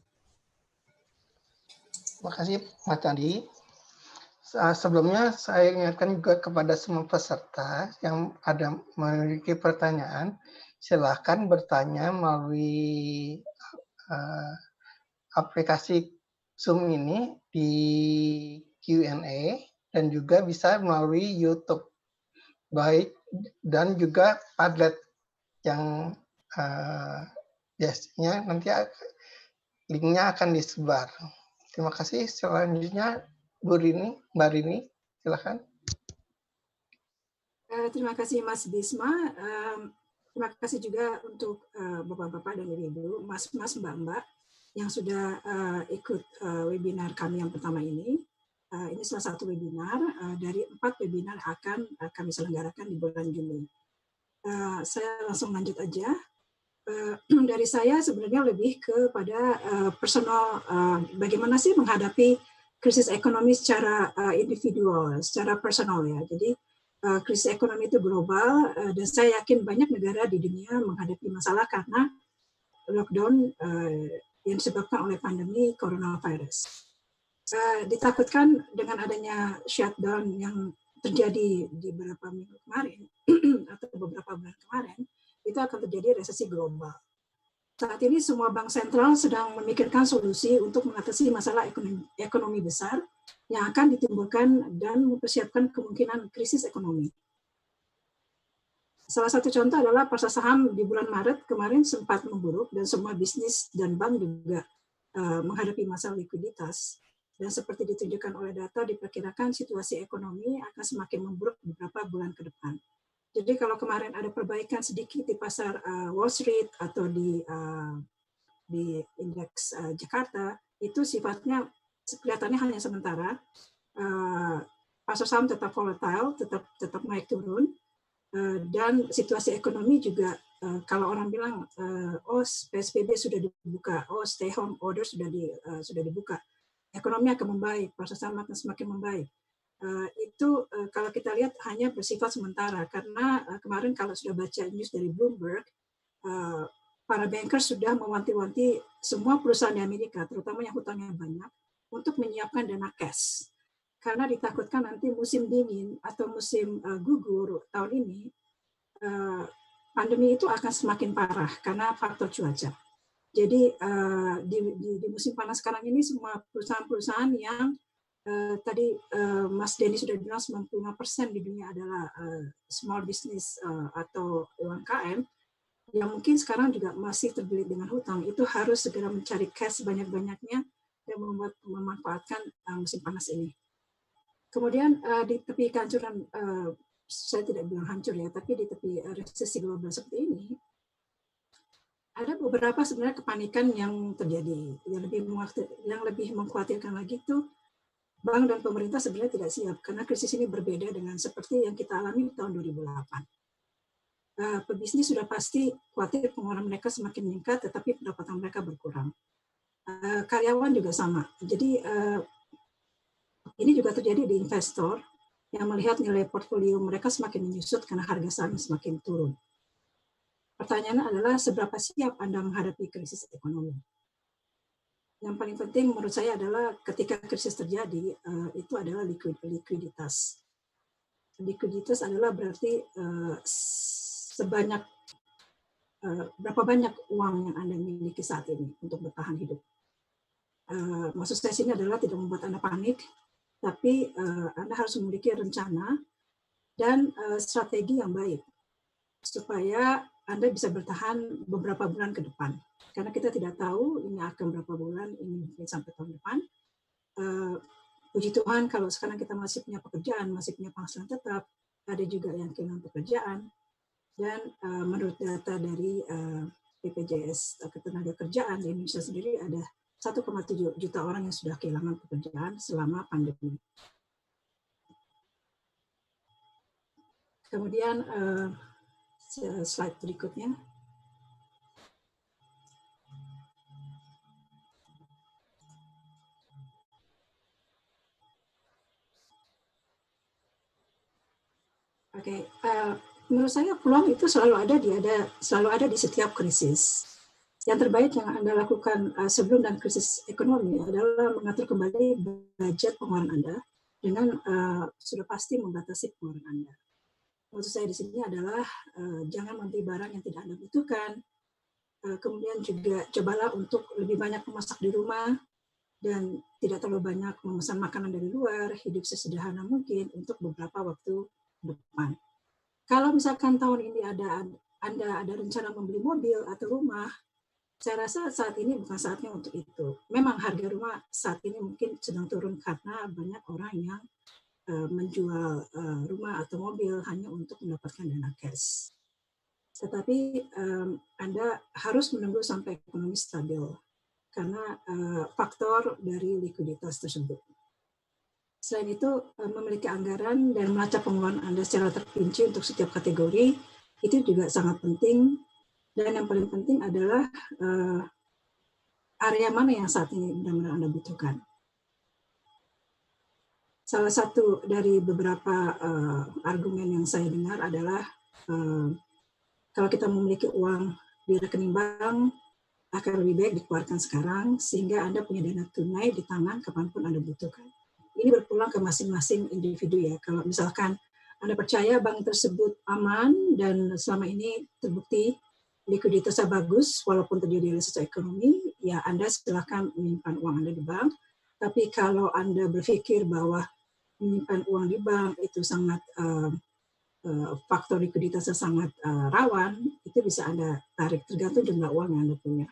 Terima kasih Mas Candi. Sebelumnya saya ingatkan juga kepada semua peserta yang ada memiliki pertanyaan, silakan bertanya melalui uh, aplikasi Zoom ini di Q and A dan juga bisa melalui YouTube, baik dan juga Padlet yang uh, biasanya nanti linknya akan disebar. Terima kasih. Selanjutnya Bu Rini, Mbak Rini, silakan. Uh, terima kasih Mas Bisma. Um, terima kasih juga untuk uh, bapak-bapak dan ibu-ibu, mas-mas, mbak-mbak yang sudah uh, ikut uh, webinar kami yang pertama ini. Uh, ini salah satu webinar uh, dari empat webinar akan uh, kami selenggarakan di bulan Juni. Uh, saya langsung lanjut aja. Uh, dari saya sebenarnya lebih kepada uh, personal, uh, bagaimana sih menghadapi krisis ekonomi secara uh, individual, secara personal ya. Jadi uh, krisis ekonomi itu global uh, dan saya yakin banyak negara di dunia menghadapi masalah karena lockdown uh, yang disebabkan oleh pandemi coronavirus. Uh, ditakutkan dengan adanya shutdown yang terjadi di beberapa minggu kemarin atau beberapa bulan kemarin, itu akan terjadi resesi global. Saat ini semua bank sentral sedang memikirkan solusi untuk mengatasi masalah ekonomi, ekonomi besar yang akan ditimbulkan dan mempersiapkan kemungkinan krisis ekonomi. Salah satu contoh adalah pasar saham di bulan Maret kemarin sempat memburuk dan semua bisnis dan bank juga uh, menghadapi masalah likuiditas. Dan seperti ditunjukkan oleh data, diperkirakan situasi ekonomi akan semakin memburuk beberapa bulan ke depan. Jadi kalau kemarin ada perbaikan sedikit di pasar uh, Wall Street atau di uh, di indeks uh, Jakarta, itu sifatnya kelihatannya hanya sementara. Uh, pasar saham tetap volatile, tetap tetap naik turun, uh, dan situasi ekonomi juga uh, kalau orang bilang uh, oh P S B B sudah dibuka, oh stay home order sudah di uh, sudah dibuka, ekonomi akan membaik, pasar saham akan semakin membaik. Uh, itu uh, kalau kita lihat hanya bersifat sementara karena uh, kemarin kalau sudah baca news dari Bloomberg, uh, para bankers sudah mewanti-wanti semua perusahaan di Amerika, terutama yang hutangnya banyak, untuk menyiapkan dana cash. Karena ditakutkan nanti musim dingin atau musim uh, gugur tahun ini, uh, pandemi itu akan semakin parah karena faktor cuaca. Jadi uh, di, di, di musim panas sekarang ini semua perusahaan-perusahaan yang Uh, tadi uh, Mas Denny sudah bilang sembilan puluh lima persen di dunia adalah uh, small business uh, atau U M K M yang mungkin sekarang juga masih terbelit dengan hutang, itu harus segera mencari cash sebanyak-banyaknya dan membuat memanfaatkan uh, musim panas ini. Kemudian uh, di tepi kehancuran, uh, saya tidak bilang hancur ya, tapi di tepi uh, resesi global seperti ini, ada beberapa sebenarnya kepanikan yang terjadi, yang lebih yang lebih mengkhawatirkan lagi itu bank dan pemerintah sebenarnya tidak siap karena krisis ini berbeda dengan seperti yang kita alami di tahun dua ribu delapan. Uh, pebisnis sudah pasti khawatir pengeluaran mereka semakin meningkat, tetapi pendapatan mereka berkurang. Uh, karyawan juga sama. Jadi uh, ini juga terjadi di investor yang melihat nilai portfolio mereka semakin menyusut karena harga saham semakin turun. Pertanyaannya adalah seberapa siap Anda menghadapi krisis ekonomi? Yang paling penting menurut saya adalah ketika krisis terjadi, uh, itu adalah likuid, likuiditas. Likuiditas adalah berarti uh, sebanyak, uh, berapa banyak uang yang Anda miliki saat ini untuk bertahan hidup. Uh, maksud saya sini adalah tidak membuat Anda panik, tapi uh, Anda harus memiliki rencana dan uh, strategi yang baik, supaya Anda bisa bertahan beberapa bulan ke depan. Karena kita tidak tahu ini akan berapa bulan, ini mungkin sampai tahun depan. Uh, puji Tuhan kalau sekarang kita masih punya pekerjaan, masih punya penghasilan tetap, ada juga yang kehilangan pekerjaan, dan uh, menurut data dari uh, B P J S Ketenagakerjaan di Indonesia sendiri ada satu koma tujuh juta orang yang sudah kehilangan pekerjaan selama pandemi. Kemudian uh, slide berikutnya. Oke, okay. uh, menurut saya peluang itu selalu ada di ada selalu ada di setiap krisis. Yang terbaik yang Anda lakukan uh, sebelum dan krisis ekonomi adalah mengatur kembali budget pengeluaran Anda dengan uh, sudah pasti membatasi pengeluaran Anda. Maksud saya di sini adalah uh, jangan membeli barang yang tidak Anda butuhkan. Uh, kemudian juga cobalah untuk lebih banyak memasak di rumah dan tidak terlalu banyak memesan makanan dari luar, hidup sesederhana mungkin untuk beberapa waktu depan. Kalau misalkan tahun ini ada Anda ada rencana membeli mobil atau rumah, saya rasa saat ini bukan saatnya untuk itu. Memang harga rumah saat ini mungkin sedang turun karena banyak orang yang uh, menjual uh, rumah atau mobil hanya untuk mendapatkan dana cash. Tetapi um, Anda harus menunggu sampai ekonomi stabil. karena uh, faktor dari likuiditas tersebut. Selain itu, uh, memiliki anggaran dan melacak pengeluaran Anda secara terperinci untuk setiap kategori, itu juga sangat penting. Dan yang paling penting adalah uh, area mana yang saat ini benar-benar Anda butuhkan. Salah satu dari beberapa uh, argumen yang saya dengar adalah uh, kalau kita memiliki uang di rekening bank, akan lebih baik dikeluarkan sekarang sehingga Anda punya dana tunai di tangan kapanpun Anda butuhkan. Ini berpulang ke masing-masing individu ya. Kalau misalkan Anda percaya bank tersebut aman dan selama ini terbukti likuiditasnya bagus walaupun terjadi resesi ekonomi, ya Anda silakan menyimpan uang Anda di bank. Tapi kalau Anda berpikir bahwa menyimpan uang di bank itu sangat uh, uh, faktor likuiditasnya sangat uh, rawan, itu bisa Anda tarik tergantung jumlah uang yang Anda punya.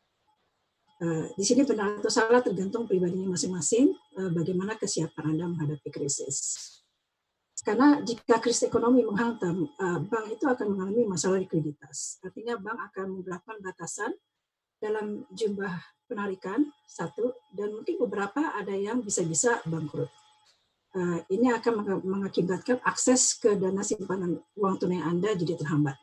Uh, di sini benar atau salah tergantung pribadinya masing-masing, uh, bagaimana kesiapan Anda menghadapi krisis. Karena jika krisis ekonomi menghantam, uh, bank itu akan mengalami masalah likuiditas. Artinya bank akan memperlakukan batasan dalam jumlah penarikan satu, dan mungkin beberapa ada yang bisa-bisa bangkrut. Uh, ini akan mengakibatkan akses ke dana simpanan uang tunai Anda jadi terhambat.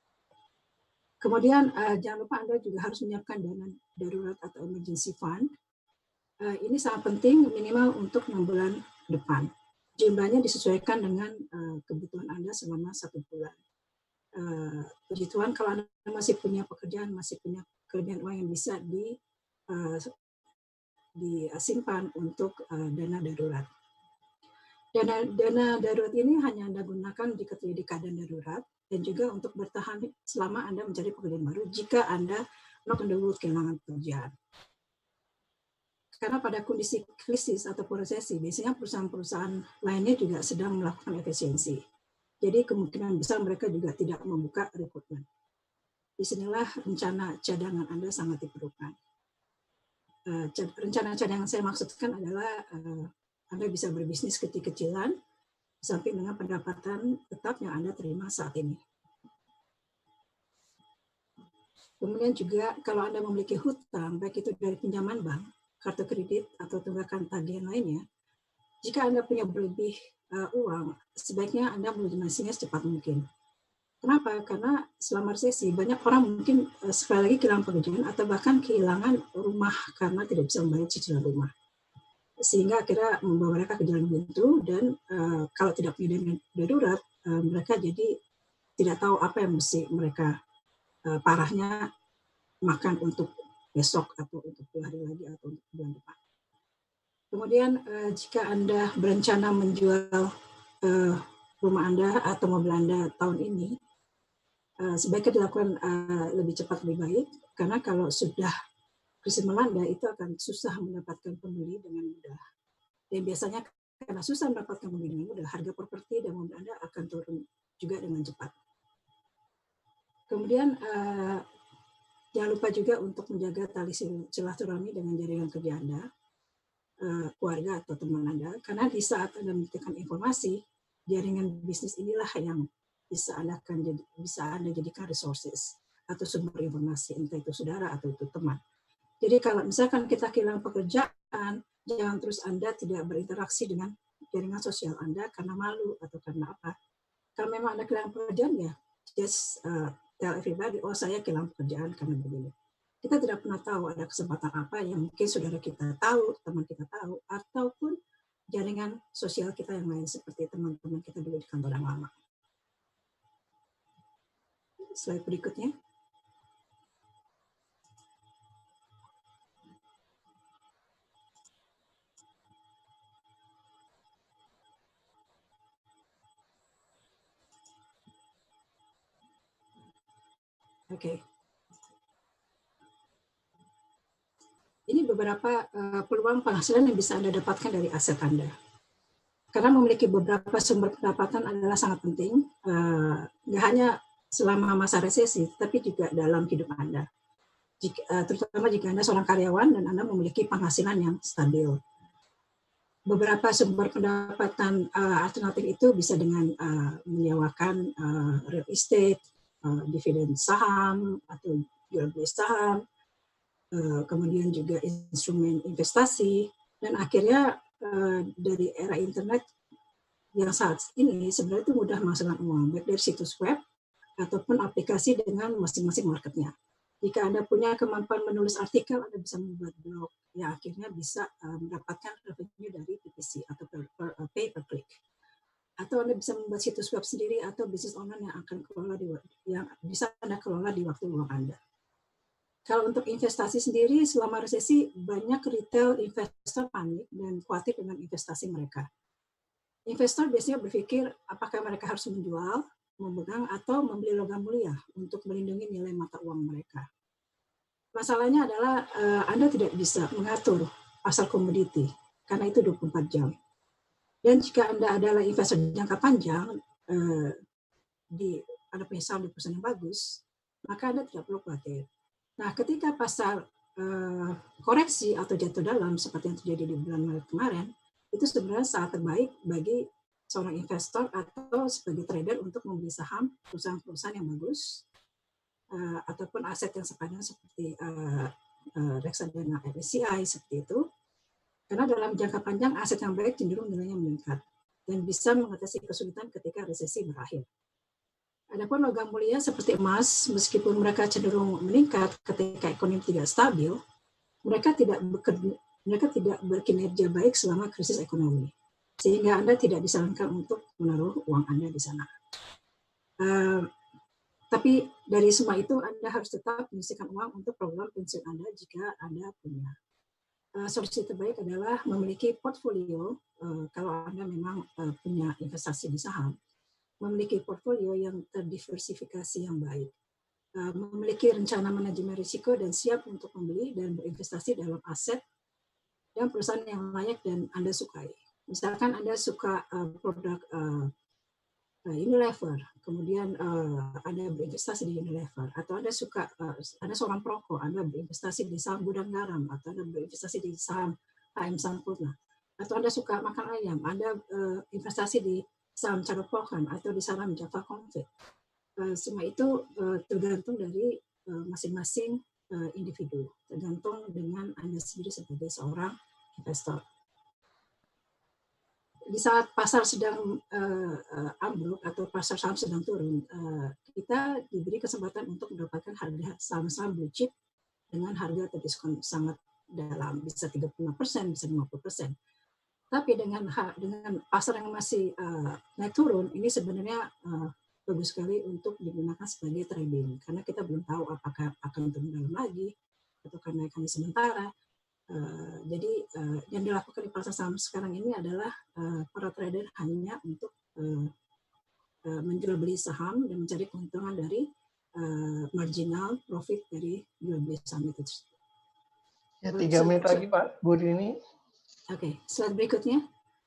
Kemudian uh, jangan lupa Anda juga harus menyiapkan dana darurat atau emergency fund. Uh, ini sangat penting minimal untuk enam bulan depan. Jumlahnya disesuaikan dengan uh, kebutuhan Anda selama satu bulan. Uh, puji Tuhan kalau Anda masih punya pekerjaan, masih punya kelebihan uang yang bisa di, uh, disimpan untuk uh, dana darurat. Dana, dana darurat ini hanya Anda gunakan jika terjadi keadaan darurat dan juga untuk bertahan selama Anda mencari pekerjaan baru jika Anda knock on the wood kehilangan pekerjaan. Karena pada kondisi krisis atau resesi, biasanya perusahaan-perusahaan lainnya juga sedang melakukan efisiensi. Jadi kemungkinan besar mereka juga tidak membuka rekrutmen. Disinilah rencana cadangan Anda sangat diperlukan. Uh, rencana cadangan saya maksudkan adalah uh, Anda bisa berbisnis kecil-kecilan sampai dengan pendapatan tetap yang Anda terima saat ini. Kemudian juga kalau Anda memiliki hutang, baik itu dari pinjaman bank, kartu kredit, atau tunggakan tagihan lainnya, jika Anda punya berlebih uh, uang, sebaiknya Anda melunasinya secepat mungkin. Kenapa? Karena selama resesi, banyak orang mungkin uh, sekali lagi kehilangan pekerjaan atau bahkan kehilangan rumah karena tidak bisa membayar cicilan rumah. Sehingga akhirnya membawa mereka ke jalan buntu dan uh, kalau tidak punya dana darurat, uh, mereka jadi tidak tahu apa yang mesti mereka uh, parahnya makan untuk besok atau untuk dua hari lagi atau untuk bulan depan. Kemudian uh, jika Anda berencana menjual uh, rumah Anda atau mobil Anda tahun ini, uh, sebaiknya dilakukan uh, lebih cepat lebih baik, karena kalau sudah krisis melanda itu akan susah mendapatkan pembeli dengan mudah. Dan biasanya karena susah mendapatkan pembeli dengan mudah, harga properti dan mobil Anda akan turun juga dengan cepat. Kemudian uh, jangan lupa juga untuk menjaga tali silaturahmi dengan jaringan kerja Anda, uh, keluarga atau teman Anda, karena di saat Anda membutuhkan informasi, jaringan bisnis inilah yang bisa Anda akan jadi, bisa Anda jadikan resources atau sumber informasi, entah itu saudara atau itu teman. Jadi kalau misalkan kita kehilangan pekerjaan, jangan terus Anda tidak berinteraksi dengan jaringan sosial Anda karena malu atau karena apa. Kalau memang Anda kehilangan pekerjaan, ya just uh, tell everybody, oh saya kehilangan pekerjaan karena begini. Kita tidak pernah tahu ada kesempatan apa yang mungkin saudara kita tahu, teman kita tahu, ataupun jaringan sosial kita yang lain seperti teman-teman kita dulu di kantor yang lama. Slide berikutnya. Oke. Okay. Ini beberapa uh, peluang penghasilan yang bisa Anda dapatkan dari aset Anda. Karena memiliki beberapa sumber pendapatan adalah sangat penting, uh, nggak hanya selama masa resesi, tapi juga dalam hidup Anda. Jika, uh, terutama jika Anda seorang karyawan dan Anda memiliki penghasilan yang stabil. Beberapa sumber pendapatan uh, alternatif itu bisa dengan uh, menyewakan uh, real estate, uh, dividen saham, atau jual beli saham, kemudian juga instrumen investasi, dan akhirnya dari era internet yang saat ini sebenarnya itu mudah menghasilkan uang, baik dari situs web ataupun aplikasi dengan masing-masing marketnya. Jika Anda punya kemampuan menulis artikel, Anda bisa membuat blog yang akhirnya bisa mendapatkan revenue dari P P C atau per, per, pay per click. Atau Anda bisa membuat situs web sendiri atau bisnis online yang akan kelola di, yang bisa Anda kelola di waktu luang Anda. Kalau untuk investasi sendiri, selama resesi, banyak retail investor panik dan khawatir dengan investasi mereka. Investor biasanya berpikir apakah mereka harus menjual, memegang, atau membeli logam mulia untuk melindungi nilai mata uang mereka. Masalahnya adalah uh, Anda tidak bisa mengatur pasar komoditi, karena itu dua puluh empat jam. Dan jika Anda adalah investor jangka panjang, uh, di, Anda punya saham di perusahaan yang bagus, maka Anda tidak perlu khawatir. Nah, ketika pasar uh, koreksi atau jatuh dalam seperti yang terjadi di bulan Maret kemarin, itu sebenarnya saat terbaik bagi seorang investor atau sebagai trader untuk membeli saham perusahaan-perusahaan yang bagus uh, ataupun aset yang sepadan seperti uh, uh, reksadana M S C I seperti itu. Karena dalam jangka panjang aset yang baik cenderung nilainya meningkat dan bisa mengatasi kesulitan ketika resesi berakhir. Adapun logam mulia seperti emas, meskipun mereka cenderung meningkat ketika ekonomi tidak stabil, mereka tidak bekerja, mereka tidak berkinerja baik selama krisis ekonomi, sehingga Anda tidak disarankan untuk menaruh uang Anda di sana. Uh, tapi dari semua itu Anda harus tetap menyisihkan uang untuk program pensiun Anda jika Anda punya. Uh, solusi terbaik adalah memiliki portfolio uh, kalau Anda memang uh, punya investasi di saham. Memiliki portfolio yang terdiversifikasi yang baik, uh, memiliki rencana manajemen risiko dan siap untuk membeli dan berinvestasi dalam aset dan perusahaan yang layak dan Anda sukai. Misalkan Anda suka uh, produk uh, Unilever, kemudian uh, Anda berinvestasi di Unilever, atau Anda suka, uh, Anda seorang perokok, Anda berinvestasi di saham Gudang Garam, atau Anda berinvestasi di saham H M Sampurna, atau Anda suka makan ayam, Anda uh, investasi di saham Caropokan atau di saham Java Confit. Uh, semua itu uh, tergantung dari uh, masing-masing uh, individu, tergantung dengan Anda sendiri sebagai seorang investor. Di saat pasar sedang uh, uh, ambruk atau pasar saham sedang turun, uh, kita diberi kesempatan untuk mendapatkan harga saham-saham blue chip dengan harga terdiskon sangat dalam, bisa tiga puluh lima persen, bisa lima puluh persen. Tapi dengan dengan pasar yang masih uh, naik turun, ini sebenarnya uh, bagus sekali untuk digunakan sebagai trading, karena kita belum tahu apakah akan turun dalam lagi atau karena kenaikan sementara. Uh, jadi uh, yang dilakukan di pasar saham sekarang ini adalah uh, para trader hanya untuk uh, uh, menjual beli saham dan mencari keuntungan dari uh, marginal profit dari jual beli saham itu. Ya, tiga menit lagi Pak, Bu Rini. Oke, okay, slide berikutnya.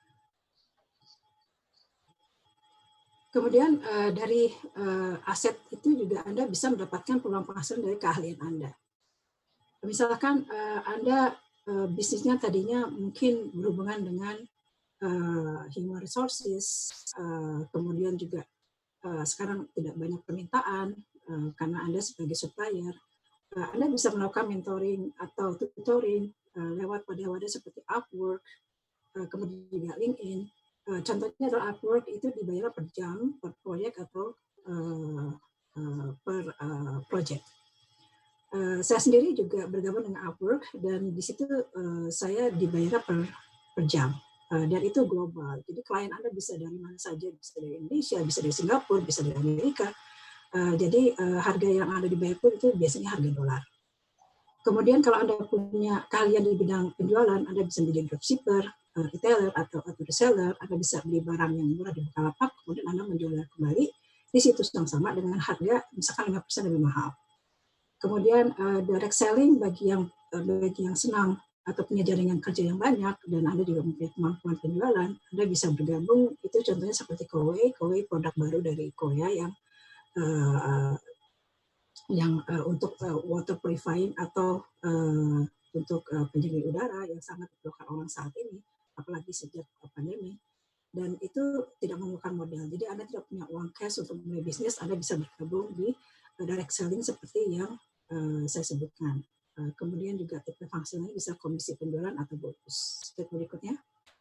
Kemudian uh, dari uh, aset itu juga Anda bisa mendapatkan peluang penghasilan dari keahlian Anda. Misalkan uh, Anda uh, bisnisnya tadinya mungkin berhubungan dengan uh, human resources, uh, kemudian juga uh, sekarang tidak banyak permintaan uh, karena Anda sebagai supplier. Uh, Anda bisa melakukan mentoring atau tutoring uh, lewat wadah-wadah seperti Upwork, uh, kemudian juga LinkedIn. Uh, contohnya adalah Upwork itu dibayar per jam, per proyek atau uh, uh, per uh, project. Uh, saya sendiri juga bergabung dengan Upwork dan di situ uh, saya dibayar per, per jam. Uh, dan itu global. Jadi klien Anda bisa dari mana saja, bisa dari Indonesia, bisa dari Singapura, bisa dari Amerika. Uh, jadi uh, harga yang Anda dibayar pun itu biasanya harga dolar. Kemudian kalau Anda punya keahlian di bidang penjualan, Anda bisa menjadi dropshipper, uh, retailer atau, atau reseller. Anda bisa beli barang yang murah di Bukalapak, kemudian Anda menjualnya kembali di situs yang sama dengan harga misalkan lima persen lebih mahal. Kemudian uh, direct selling bagi yang uh, bagi yang senang atau punya jaringan kerja yang banyak dan Anda juga mempunyai kemampuan penjualan, Anda bisa bergabung. Itu contohnya seperti Kowei, Kowei produk baru dari Korea yang Uh, yang uh, untuk uh, water purifying atau uh, untuk uh, pendingin udara yang sangat diperlukan orang saat ini, apalagi sejak pandemi. Dan itu tidak memerlukan modal. Jadi Anda tidak punya uang cash untuk mulai bisnis, Anda bisa bergabung di uh, direct selling seperti yang uh, saya sebutkan. Kemudian juga tipe fungsinya bisa komisi penjualan atau bonus. Slide berikutnya.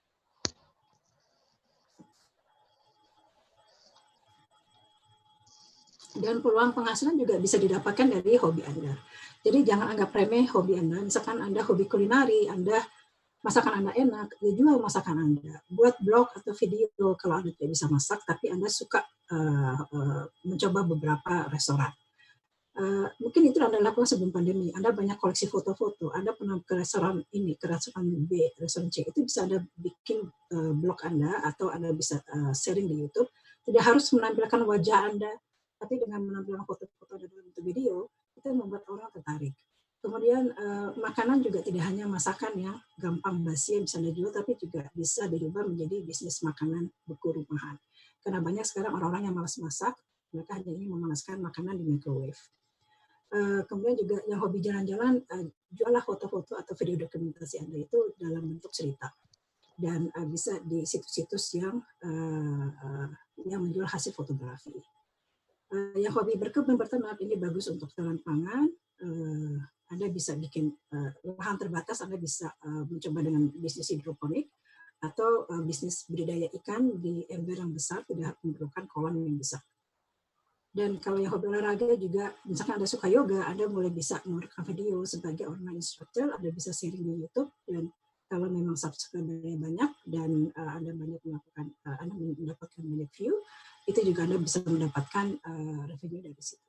Dan peluang penghasilan juga bisa didapatkan dari hobi Anda. Jadi jangan anggap remeh hobi Anda. Misalkan Anda hobi kulinari, Anda masakan Anda enak, ya jual masakan Anda. Buat blog atau video kalau Anda tidak bisa masak, tapi Anda suka uh, uh, mencoba beberapa restoran. Uh, mungkin itu Anda lakukan sebelum pandemi. Anda banyak koleksi foto-foto. Anda pernah ke restoran ini, ke restoran B, restoran C. Itu bisa Anda bikin uh, blog Anda atau Anda bisa uh, sharing di YouTube. Tidak harus menampilkan wajah Anda, tapi dengan menampilkan foto-foto dalam bentuk video, itu membuat orang tertarik. Kemudian eh, makanan juga tidak hanya masakan yang gampang basi yang bisa dijual, tapi juga bisa dirubah menjadi bisnis makanan beku rumahan. Karena banyak sekarang orang-orang yang malas masak, mereka hanya ingin memanaskan makanan di microwave. Eh, kemudian juga yang hobi jalan-jalan, eh, jualah foto-foto atau video dokumentasi Anda itu dalam bentuk cerita. Dan eh, bisa di situs-situs yang, eh, eh, yang menjual hasil fotografi. Uh, yang hobi berkebun berternak ini bagus untuk tahan pangan. Uh, Anda bisa bikin uh, lahan terbatas, Anda bisa uh, mencoba dengan bisnis hidroponik atau uh, bisnis budidaya ikan di ember yang besar, tidak memerlukan kolam yang besar. Dan kalau yang hobi olahraga juga, misalkan Anda suka yoga, Anda boleh bisa merekam video sebagai online instructor, Anda bisa sharing di YouTube, dan kalau memang subscribernya banyak dan uh, Anda banyak melakukan, uh, Anda mendapatkan banyak view, itu juga Anda bisa mendapatkan uh, revenue dari situ.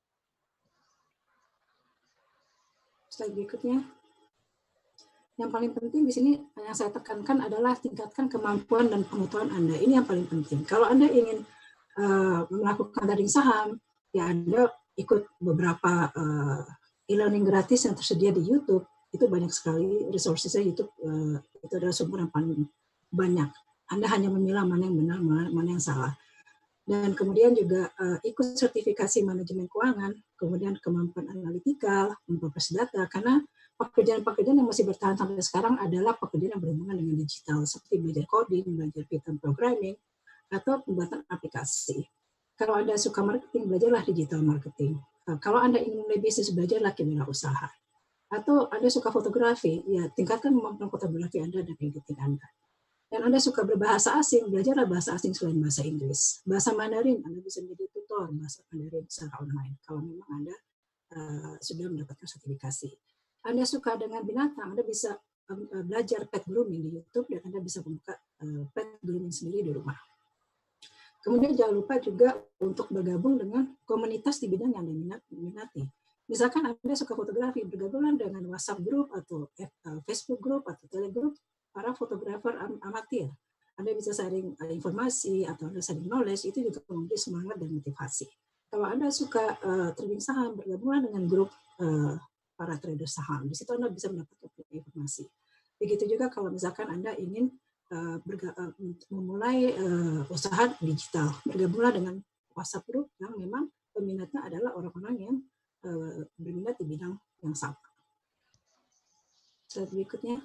Slide berikutnya. Yang paling penting di sini yang saya tekankan adalah tingkatkan kemampuan dan pengetahuan Anda. Ini yang paling penting. Kalau Anda ingin uh, melakukan trading saham, ya Anda ikut beberapa uh, e-learning gratis yang tersedia di YouTube. Itu banyak sekali resources-nya YouTube. Uh, itu adalah sumber yang paling banyak. Anda hanya memilah mana yang benar, mana, mana yang salah. Dan kemudian juga uh, ikut sertifikasi manajemen keuangan, kemudian kemampuan analitikal, memproses data, karena pekerjaan-pekerjaan yang masih bertahan sampai sekarang adalah pekerjaan yang berhubungan dengan digital, seperti belajar coding, belajar Python programming, atau pembuatan aplikasi. Kalau Anda suka marketing, belajarlah digital marketing. Uh, kalau Anda ingin mulai bisnis, belajarlah kewirausahaan. Atau Anda suka fotografi, ya tingkatkan kemampuan fotografi Anda dan editing Anda. Dan Anda suka berbahasa asing, belajarlah bahasa asing selain bahasa Inggris. Bahasa Mandarin, Anda bisa menjadi tutor bahasa Mandarin secara online, kalau memang Anda uh, sudah mendapatkan sertifikasi. Anda suka dengan binatang, Anda bisa uh, belajar pet grooming di YouTube, dan Anda bisa membuka uh, pet grooming sendiri di rumah. Kemudian jangan lupa juga untuk bergabung dengan komunitas di bidang yang Anda minati. Misalkan Anda suka fotografi, bergabunglah dengan WhatsApp group, atau uh, Facebook group, atau Telegram, para fotografer am amatir. Anda bisa sharing uh, informasi atau Anda sharing knowledge, itu juga memberi semangat dan motivasi. Kalau Anda suka uh, trading saham, bergabunglah dengan grup uh, para trader saham. Di situ Anda bisa mendapatkan informasi. Begitu juga kalau misalkan Anda ingin uh, uh, memulai uh, usaha digital, bergabunglah dengan WhatsApp group yang memang peminatnya adalah orang-orang yang uh, berminat di bidang yang sama. Slide berikutnya.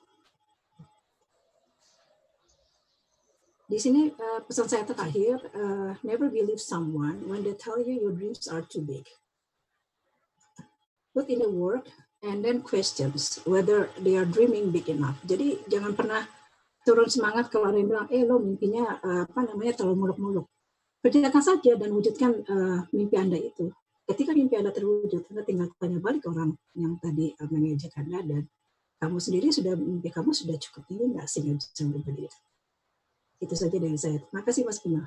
Di sini uh, pesan saya terakhir, uh, never believe someone when they tell you your dreams are too big. Put in the work and then questions whether they are dreaming big enough. Jadi jangan pernah turun semangat kalau ada yang bilang, eh lo mimpinya uh, apa namanya terlalu muluk-muluk. Kerjakan saja dan wujudkan uh, mimpi Anda itu. Ketika mimpi Anda terwujud, Anda tinggal tanya balik orang yang tadi uh, mengejek Anda, dan kamu sendiri sudah mimpi kamu sudah cukup tinggi nggak sehingga bisa berubah diri. Itu saja dari saya. Terima kasih Mas Bima.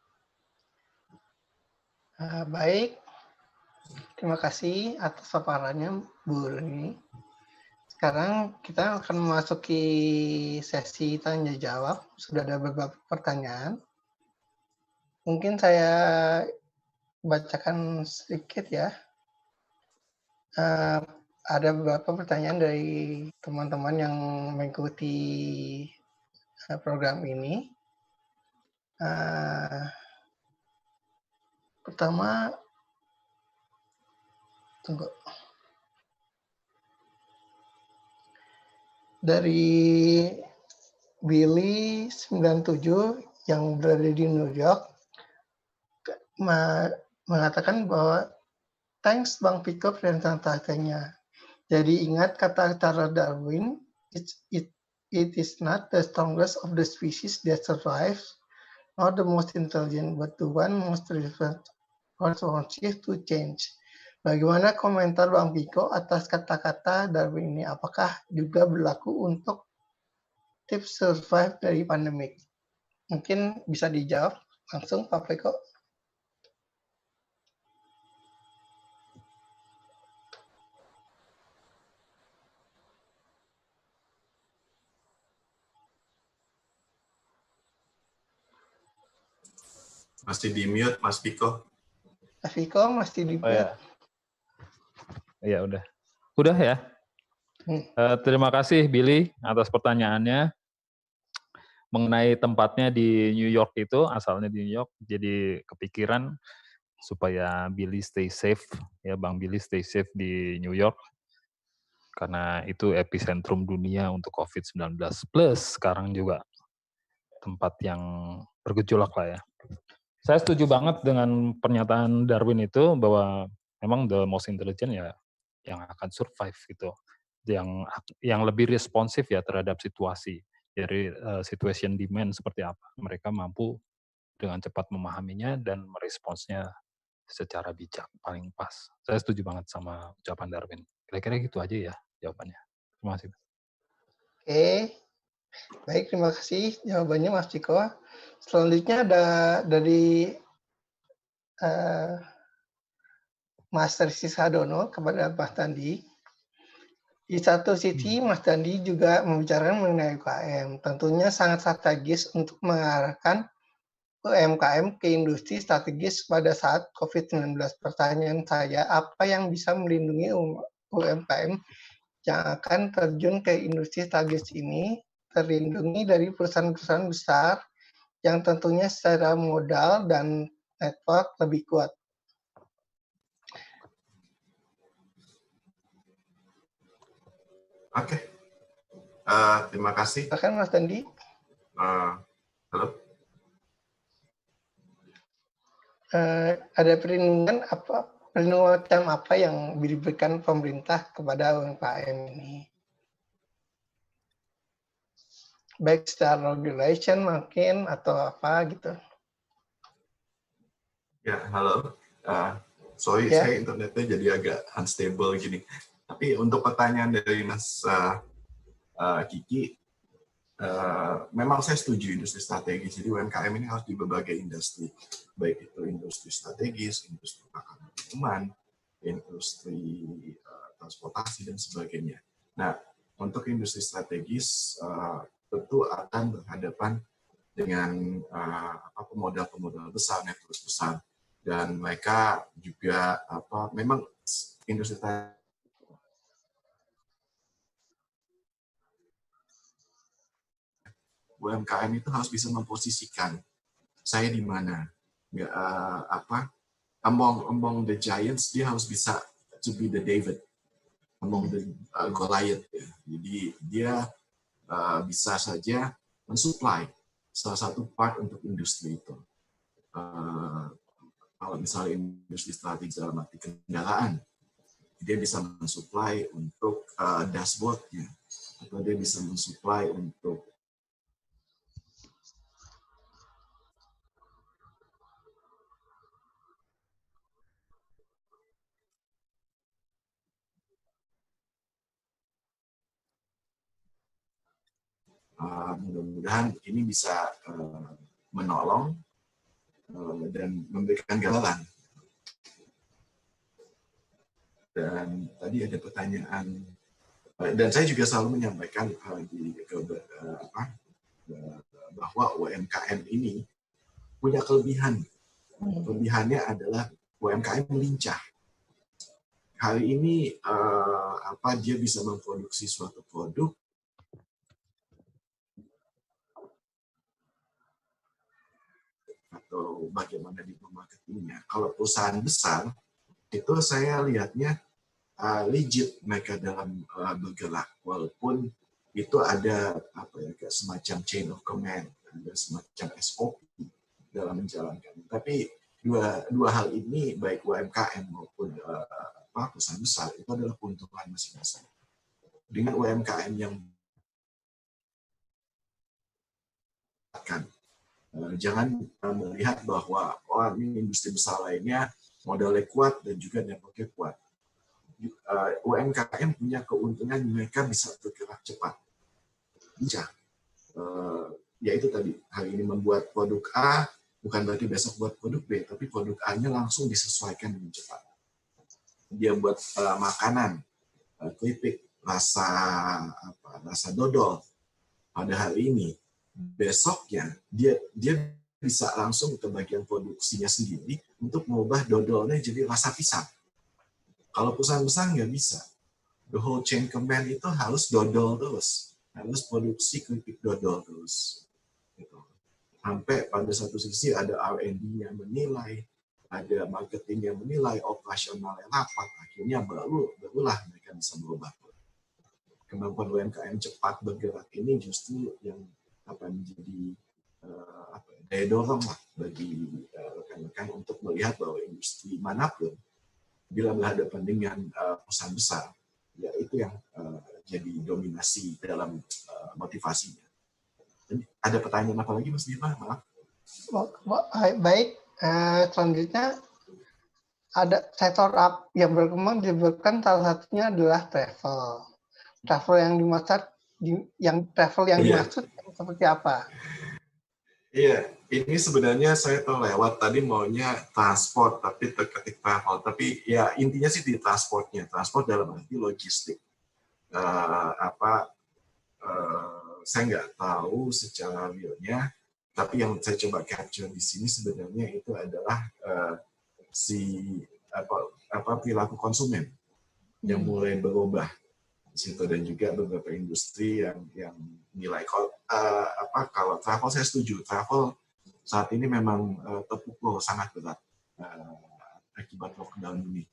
Uh, baik, terima kasih atas paparannya Bu Reni. Sekarang kita akan memasuki sesi tanya jawab. Sudah ada beberapa pertanyaan. Mungkin saya bacakan sedikit ya. Uh, ada beberapa pertanyaan dari teman-teman yang mengikuti uh, program ini. Uh, pertama, tunggu. Dari Billy sembilan tujuh yang berada di New York mengatakan bahwa thanks Bang Pickup dan santai-santainya. Jadi ingat kata Charles Darwin, it's, it, it is not the strongest of the species that survives, not the most intelligent, but the one most responsive to change. Bagaimana komentar Bang Piko atas kata-kata Darwin ini? Apakah juga berlaku untuk tips survive dari pandemik? Mungkin bisa dijawab langsung Pak Piko. Masih di mute, Mas Piko. Mas Piko masih di mute. Oh, ya. Iya, udah. Udah ya? Hmm. Uh, terima kasih, Billy, atas pertanyaannya. Mengenai tempatnya di New York itu, asalnya di New York, jadi kepikiran supaya Billy stay safe, ya Bang Billy stay safe di New York, karena itu epicentrum dunia untuk covid sembilan belas, plus sekarang juga tempat yang bergejolak lah ya. Saya setuju banget dengan pernyataan Darwin itu bahwa memang the most intelligent ya yang akan survive gitu, yang yang lebih responsif ya terhadap situasi, dari uh, situation demand seperti apa, mereka mampu dengan cepat memahaminya dan meresponsnya secara bijak, paling pas. Saya setuju banget sama ucapan Darwin. Kira-kira gitu aja ya jawabannya. Terima kasih. Oke, baik, terima kasih jawabannya Mas Ciko. Selanjutnya ada dari uh, Mas Rizky Sadono kepada Mas Dandi. Di satu sisi, Mas Dandi juga membicarakan mengenai U K M. Tentunya sangat strategis untuk mengarahkan U M K M ke industri strategis pada saat covid sembilan belas. Pertanyaan saya, apa yang bisa melindungi U M K M yang akan terjun ke industri strategis ini, terlindungi dari perusahaan-perusahaan besar yang tentunya secara modal dan network lebih kuat? Oke, okay. uh, terima kasih. Silakan Mas Dandi. Uh, halo. Uh, ada perlindungan apa, perlindungan macam apa yang diberikan pemerintah kepada U M K M ini? Baik secara regulation mungkin atau apa gitu. Ya, halo. Uh, sorry, yeah. Saya internetnya jadi agak unstable gini. Tapi untuk pertanyaan dari Mas uh, uh, Kiki, uh, memang saya setuju industri strategis. Jadi U M K M ini harus di berbagai industri, baik itu industri strategis, industri makanan minuman, industri uh, transportasi dan sebagainya. Nah, untuk industri strategis uh, tentu akan berhadapan dengan uh, apa pemodal-pemodal besar, network besar, dan mereka juga apa memang industri U M K M itu harus bisa memposisikan saya di mana, nggak uh, apa among among the giants, dia harus bisa to be the David among the uh, Goliath ya. Jadi dia uh, bisa saja mensupply salah satu part untuk industri itu. Uh, kalau misalnya industri strategis dalam arti kendaraan, dia bisa mensupply untuk uh, dashboardnya, atau dia bisa mensupply untuk Uh, mudah-mudahan ini bisa uh, menolong uh, dan memberikan gambaran. Dan tadi ada pertanyaan, uh, dan saya juga selalu menyampaikan uh, di, ke, uh, apa, uh, bahwa U M K M ini punya kelebihan. Kelebihannya adalah U M K M lincah. Hari ini uh, apa dia bisa memproduksi suatu produk atau bagaimana di marketingnya. Kalau perusahaan besar, itu saya lihatnya uh, legit mereka dalam uh, bergerak, walaupun itu ada apa ya kayak semacam chain of command, ada semacam S O P dalam menjalankan. Tapi dua dua hal ini baik U M K M maupun uh, apa, perusahaan besar itu adalah keuntungan masing-masing. Dengan U M K M yang kan, jangan melihat bahwa oh ini industri besar lainnya modalnya kuat dan juga networknya kuat. U M K M punya keuntungan mereka bisa bergerak cepat, lincah. Ya itu tadi, hari ini membuat produk A, bukan berarti besok buat produk B, tapi produk A-nya langsung disesuaikan dengan cepat. Dia buat uh, makanan, uh, keripik, rasa apa, rasa dodol. Pada hari ini, besoknya dia dia bisa langsung ke bagian produksinya sendiri untuk mengubah dodolnya jadi rasa pisang. Kalau perusahaan besar nggak bisa. The whole chain command itu harus dodol terus, harus produksi keripik dodol terus. Gitu. Sampai pada satu sisi ada R and D yang menilai, ada marketing yang menilai, operasional yang rapat, akhirnya baru barulah mereka bisa berubah. Kemampuan U M K M cepat bergerak ini justru yang apa menjadi uh, apa, daya dorong lah bagi uh, rekan-rekan untuk melihat bahwa industri manapun bila berhadapan dengan uh, perusahaan besar, ya itu yang uh, jadi dominasi dalam uh, motivasinya. Ada pertanyaan apa lagi, Mas Bima? Maaf. Baik, eh, selanjutnya ada sektor up yang berkembang disebutkan salah satunya adalah travel. Travel yang dimaksud, yang travel yang yeah. dimaksud seperti apa? Iya, ini sebenarnya saya terlewat tadi maunya transport, tapi terketik travel. Tapi ya intinya sih di transportnya, transport dalam arti logistik. Uh, apa? Uh, saya nggak tahu secara realnya, tapi yang saya coba capture di sini sebenarnya itu adalah uh, si apa, apa perilaku konsumen yang mulai berubah di situ, dan juga beberapa industri yang yang nilai kalau uh, apa kalau travel saya setuju, travel saat ini memang uh, terpukul sangat berat uh, akibat lockdown ini.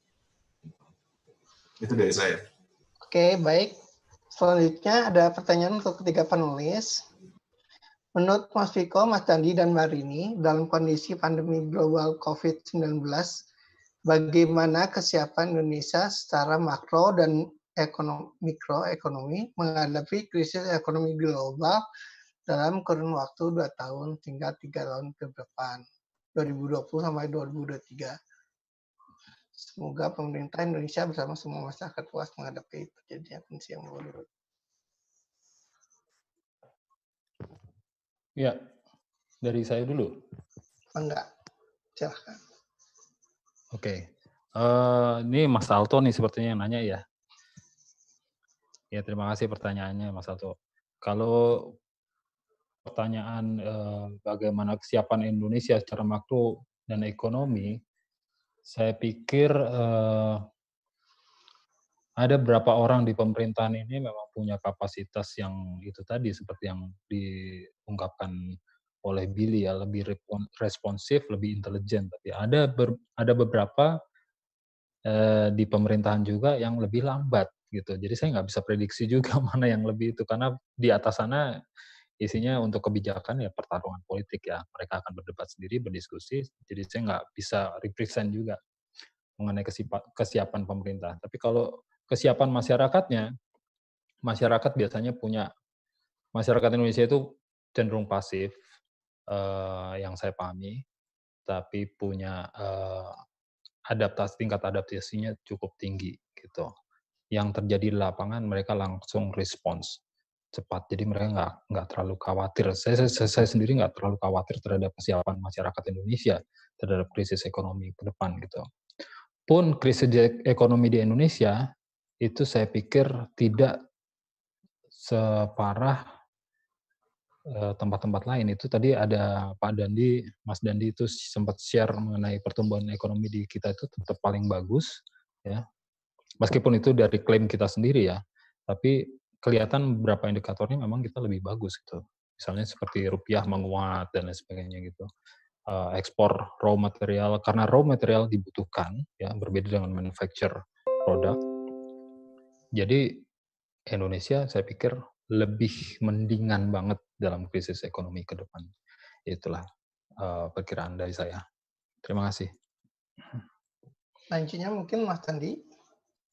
Itu dari saya. Oke, baik. Selanjutnya ada pertanyaan untuk ketiga penulis. Menurut Mas Viko, Mas Dandi, dan Mbak Rini, dalam kondisi pandemi global covid sembilan belas, bagaimana kesiapan Indonesia secara makro dan ekonomi, mikroekonomi menghadapi krisis ekonomi global dalam kurun waktu dua tahun hingga tiga tahun ke depan, dua ribu dua puluh sampai dua ribu dua puluh tiga. Semoga pemerintah Indonesia bersama semua masyarakat puas menghadapi terjadinya kondisi yang baru. Ya, dari saya dulu. Enggak, silahkan. Oke, uh, ini Mas Alto nih sepertinya yang nanya ya. Ya, terima kasih pertanyaannya Mas Alto. Kalau pertanyaan uh, bagaimana kesiapan Indonesia secara makro dan ekonomi, saya pikir uh, ada beberapa orang di pemerintahan ini memang punya kapasitas yang itu tadi seperti yang diungkapkan oleh Billy ya, lebih responsif, lebih intelijen. Tapi ada ber, ada beberapa eh, di pemerintahan juga yang lebih lambat gitu. Jadi saya nggak bisa prediksi juga mana yang lebih itu, karena di atas sana isinya untuk kebijakan ya pertarungan politik ya. Mereka akan berdebat sendiri, berdiskusi. Jadi saya nggak bisa represent juga mengenai kesiapan pemerintah. Tapi kalau kesiapan masyarakatnya, masyarakat biasanya punya, masyarakat Indonesia itu cenderung pasif, eh, yang saya pahami, tapi punya eh, adaptasi, tingkat adaptasinya cukup tinggi gitu. Yang terjadi di lapangan mereka langsung respons cepat, jadi mereka nggak nggak terlalu khawatir. Saya, saya, saya sendiri nggak terlalu khawatir terhadap kesiapan masyarakat Indonesia terhadap krisis ekonomi ke depan gitu. Pun krisis ekonomi di Indonesia itu saya pikir tidak separah tempat-tempat lain. Itu tadi ada Pak Dandi, Mas Dandi itu sempat share mengenai pertumbuhan ekonomi di kita itu tetap paling bagus, ya. Meskipun itu dari klaim kita sendiri ya, tapi kelihatan beberapa indikatornya memang kita lebih bagus gitu. Misalnya seperti rupiah menguat dan lain sebagainya gitu. Uh, ekspor raw material, karena raw material dibutuhkan, ya, berbeda dengan manufacture produk. Jadi Indonesia saya pikir lebih mendingan banget dalam krisis ekonomi ke depan. Itulah uh, perkiraan dari saya. Terima kasih. Selanjutnya mungkin Mas Dandi.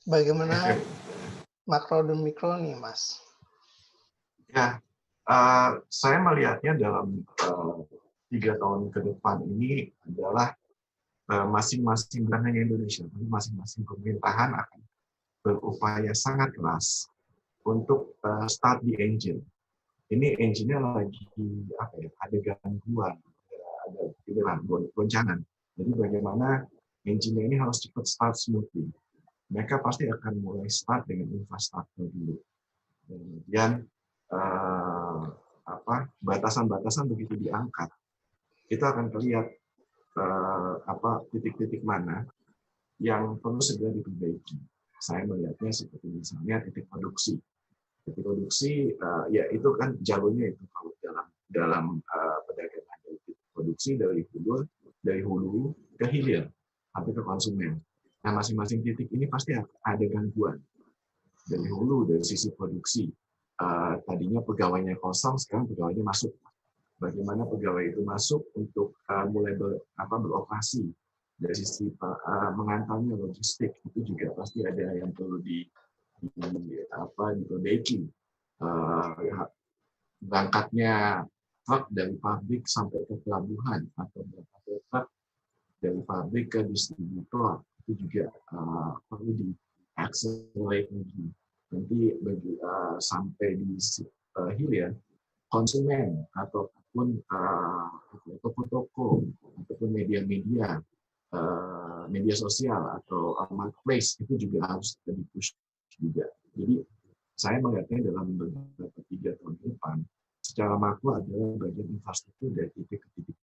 Bagaimana makro dan mikro nih, Mas? Ya, uh, saya melihatnya dalam uh, tiga tahun ke depan ini adalah masing-masing, bukan hanya Indonesia, tapi masing-masing pemerintahan akan berupaya sangat keras untuk uh, start the engine. Ini engine-nya lagi apa ya, ada gangguan, ada ada goncangan. Jadi bagaimana engine-nya ini harus cepat start smoothly. Mereka pasti akan mulai start dengan infrastruktur dulu. Kemudian uh, apa batasan-batasan begitu diangkat, kita akan terlihat Uh, apa titik-titik mana yang perlu segera diperbaiki. Saya melihatnya seperti misalnya titik produksi. Titik produksi uh, ya itu kan jalurnya itu kalau dalam dalam uh, perdagangan dari titik produksi dari hulu dari hulu ke hilir sampai ke konsumen. Nah, masing-masing titik ini pasti ada gangguan. Dari hulu dari sisi produksi. Uh, tadinya pegawainya kosong, sekarang pegawainya masuk. Bagaimana pegawai itu masuk untuk uh, mulai ber, apa, beroperasi dari sisi uh, mengantarnya logistik itu juga pasti ada yang perlu di, di apa diperbaiki. Uh, berangkatnya truk dari pabrik sampai ke pelabuhan atau berangkatnya truk dari pabrik ke distributor itu juga uh, perlu di accelerate lagi. Nanti bagi uh, sampai di uh, hilir konsumen atau ataupun uh, toko-toko ataupun media-media uh, media sosial atau uh, marketplace itu juga harus di-push juga. Jadi saya melihatnya dalam beberapa tiga tahun ke depan secara makro adalah bagian infrastruktur dari titik ke titik.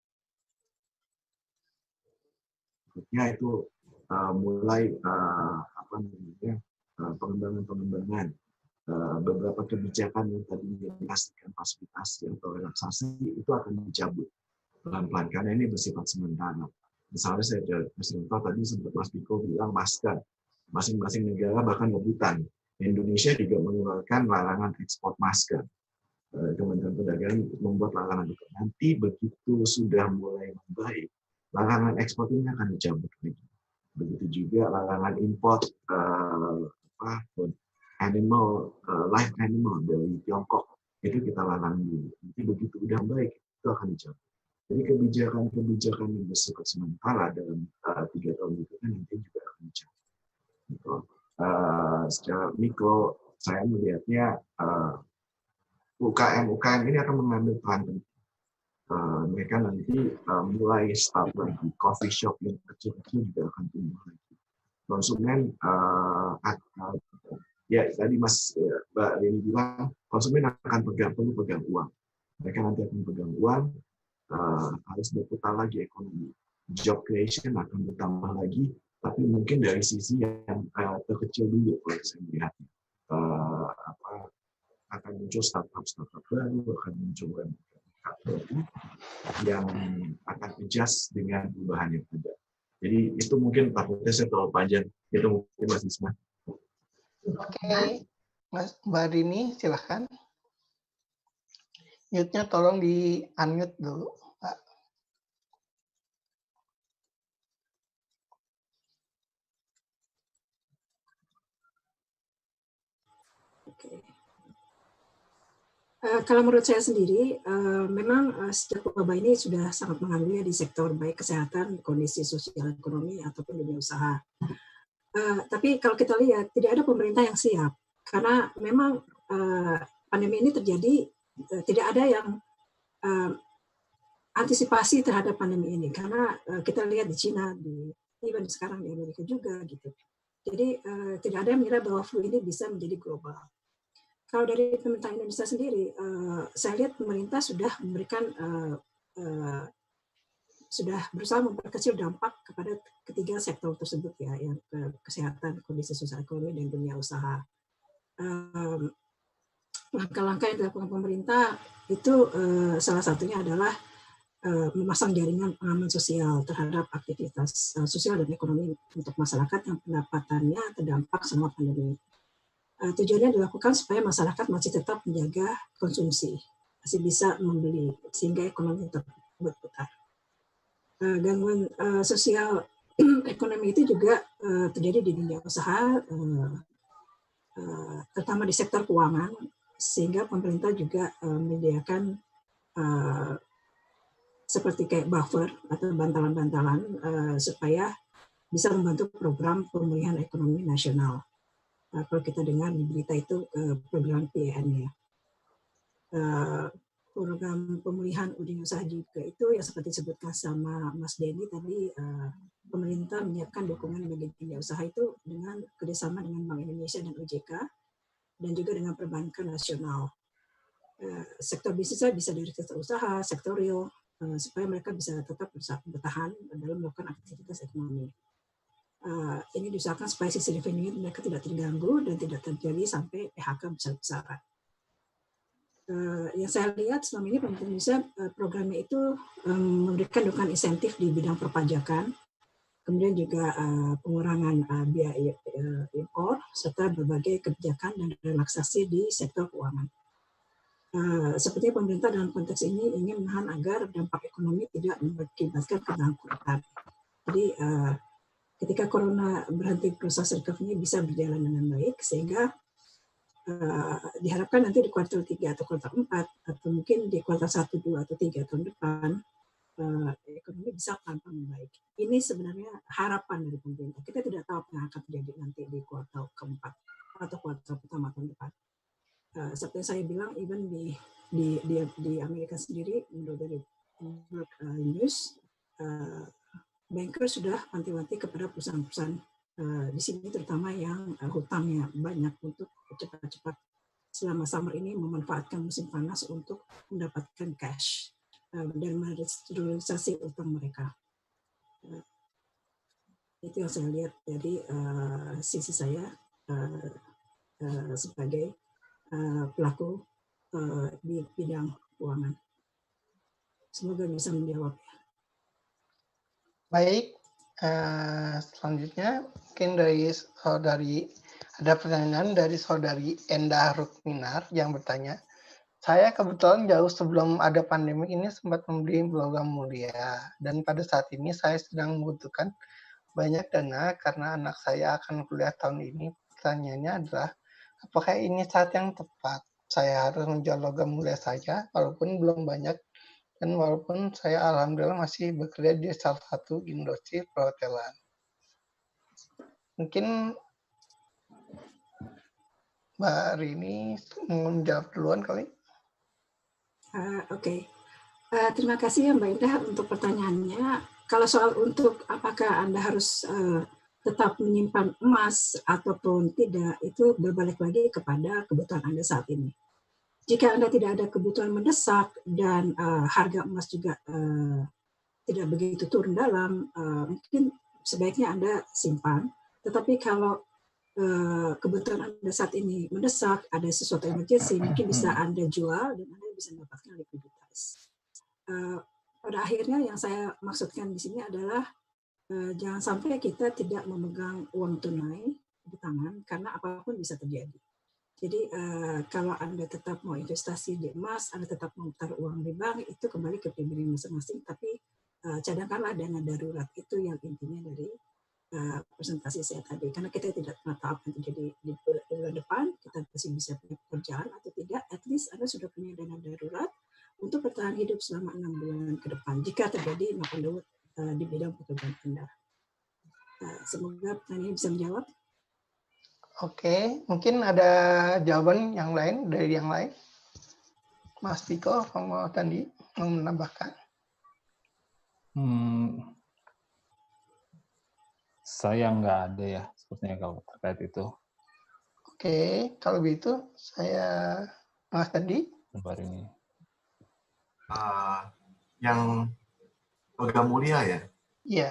Berikutnya itu uh, mulai uh, apa namanya uh, pengembangan-pengembangan beberapa kebijakan yang tadinya dikasihkan fasilitasi atau relaksasi itu akan dicabut pelan-pelan karena ini bersifat sementara. Misalnya saya contoh tadi sempat Mas Biko bilang masker, masing-masing negara bahkan rebutan. Indonesia juga mengeluarkan larangan ekspor masker. Kementerian Perdagangan membuat larangan itu. Nanti begitu sudah mulai membaik, larangan ekspor ini akan dicabut lagi. Begitu juga larangan impor uh, apa, animal, uh, live animal dari Tiongkok itu kita larang dulu. Nanti begitu udah baik itu akan dicabut. Jadi kebijakan-kebijakan yang bersifat sementara dalam uh, tiga tahun itu kan nanti juga akan dicabut. Gitu. Uh, secara mikro saya melihatnya uh, U K M U K M ini akan mengambil peran penting. Uh, mereka nanti uh, mulai start lagi coffee shop yang kecil-kecil juga akan tumbuh lagi. Konsumen uh, akan ya tadi Mas Mbak Leni bilang konsumen akan pegang perlu pegang uang. Mereka nanti akan pegang uang, uh, harus berputar lagi ekonomi. Job creation akan bertambah lagi, tapi mungkin dari sisi yang uh, terkecil dulu kalau saya melihat. Uh, apa, akan muncul startup-startup baru, akan muncul U M K M baru yang akan adjust dengan perubahan yang ada. Jadi itu mungkin takutnya saya terlalu panjang. Itu mungkin Mas Isma. Oke, Mas Mbak Rini, silahkan. Mute-nya tolong di unmute dulu, Pak. Oke. Uh, kalau menurut saya sendiri, uh, memang uh, sejak wabah ini sudah sangat mengganggu di sektor baik kesehatan, kondisi sosial ekonomi ataupun dunia usaha. Uh, tapi kalau kita lihat tidak ada pemerintah yang siap karena memang uh, pandemi ini terjadi uh, tidak ada yang uh, antisipasi terhadap pandemi ini karena uh, kita lihat di Cina, di even sekarang di Amerika juga gitu. Jadi uh, tidak ada yang mengira bahwa flu ini bisa menjadi global. Kalau dari pemerintah Indonesia sendiri, uh, saya lihat pemerintah sudah memberikan uh, uh, sudah berusaha memperkecil dampak kepada ketiga sektor tersebut ya, yang ke kesehatan, kondisi sosial ekonomi dan dunia usaha. Um, langkah-langkah yang dilakukan pemerintah itu uh, salah satunya adalah uh, memasang jaringan pengaman sosial terhadap aktivitas uh, sosial dan ekonomi untuk masyarakat yang pendapatannya terdampak selama pandemi. Uh, tujuannya dilakukan supaya masyarakat masih tetap menjaga konsumsi, masih bisa membeli sehingga ekonomi tetap berputar. Uh, gangguan uh, sosial ekonomi itu juga uh, terjadi di dunia usaha, uh, uh, terutama di sektor keuangan, sehingga pemerintah juga uh, menyediakan uh, seperti kayak buffer atau bantalan-bantalan uh, supaya bisa membantu program pemulihan ekonomi nasional. Uh, kalau kita dengar di berita itu uh, program P E N ya. Uh, program pemulihan dunia usaha juga itu yang seperti disebutkan sama Mas Denny tadi, uh, pemerintah menyiapkan dukungan bagi dunia usaha itu dengan kerjasama dengan Bank Indonesia dan O J K dan juga dengan perbankan nasional. Uh, sektor bisnisnya bisa dari sektor usaha, sektor real, uh, supaya mereka bisa tetap bertahan dalam melakukan aktivitas ekonomi. Uh, ini diusahakan supaya sisi revenue mereka tidak terganggu dan tidak terjadi sampai P H K besar-besaran. Uh, yang saya lihat selama ini pemerintah Indonesia uh, programnya itu um, memberikan dukungan insentif di bidang perpajakan, kemudian juga uh, pengurangan uh, biaya uh, impor, serta berbagai kebijakan dan relaksasi di sektor keuangan. Uh, sepertinya pemerintah dalam konteks ini ingin menahan agar dampak ekonomi tidak mengakibatkan kebangkrutan. Jadi uh, ketika corona berhenti, proses recovery bisa berjalan dengan baik, sehingga Uh, diharapkan nanti di kuartal tiga atau kuartal empat atau mungkin di kuartal satu, dua, atau tiga tahun depan uh, ekonomi bisa pelan-pelan membaik. Ini sebenarnya harapan dari pemerintah. Kita tidak tahu apa yang akan terjadi nanti di kuartal keempat atau kuartal pertama tahun depan. Uh, seperti yang saya bilang, even di di di, di Amerika sendiri, menurut dari Bloomberg uh, News, uh, banker sudah wanti-wanti kepada perusahaan-perusahaan Uh, di sini terutama yang uh, hutangnya banyak untuk cepat-cepat selama summer ini memanfaatkan musim panas untuk mendapatkan cash uh, dan merestrukturisasi utang mereka. Uh, itu yang saya lihat dari uh, sisi saya uh, uh, sebagai uh, pelaku uh, di bidang keuangan. Semoga bisa menjawab. Baik. Uh, selanjutnya mungkin dari saudari, ada pertanyaan dari saudari Endah Rukminar yang bertanya, saya kebetulan jauh sebelum ada pandemi ini sempat membeli logam mulia dan pada saat ini saya sedang membutuhkan banyak dana karena anak saya akan kuliah tahun ini. Pertanyaannya adalah, apakah ini saat yang tepat? Saya harus menjual logam mulia saja walaupun belum banyak. Dan walaupun saya alhamdulillah masih bekerja di salah satu industri perhotelan. Mungkin Mbak Rini mau menjawab duluan kali. Uh, Oke, okay. uh, terima kasih ya Mbak Indah untuk pertanyaannya. Kalau soal untuk apakah Anda harus uh, tetap menyimpan emas ataupun tidak, itu berbalik lagi kepada kebutuhan Anda saat ini. Jika Anda tidak ada kebutuhan mendesak dan uh, harga emas juga uh, tidak begitu turun dalam, uh, mungkin sebaiknya Anda simpan. Tetapi kalau uh, kebutuhan Anda saat ini mendesak, ada sesuatu emergency, mungkin bisa Anda jual dan Anda bisa mendapatkan likuiditas. Uh, pada akhirnya yang saya maksudkan di sini adalah uh, jangan sampai kita tidak memegang uang tunai di tangan karena apapun bisa terjadi. Jadi uh, kalau Anda tetap mau investasi di emas, Anda tetap mau taruh uang di bank, itu kembali ke pribadi masing-masing, tapi uh, cadangkanlah dana darurat. Itu yang intinya dari uh, presentasi saya tadi. Karena kita tidak pernah tahu apa yang terjadi di bulan depan, kita masih bisa punya pekerjaan atau tidak, at least Anda sudah punya dana darurat untuk bertahan hidup selama enam bulan ke depan, jika terjadi knock on the wood uh, di bidang pekerjaan Anda. Uh, semoga pertanyaan bisa menjawab. Oke, mungkin ada jawaban yang lain dari yang lain. Mas Tiko, mau tadi mau menambahkan? Hmm, saya nggak ada ya, sepertinya kalau terkait itu. Oke, kalau begitu saya Mas tadi. Kabar ini. Uh, yang logam mulia ya? Iya.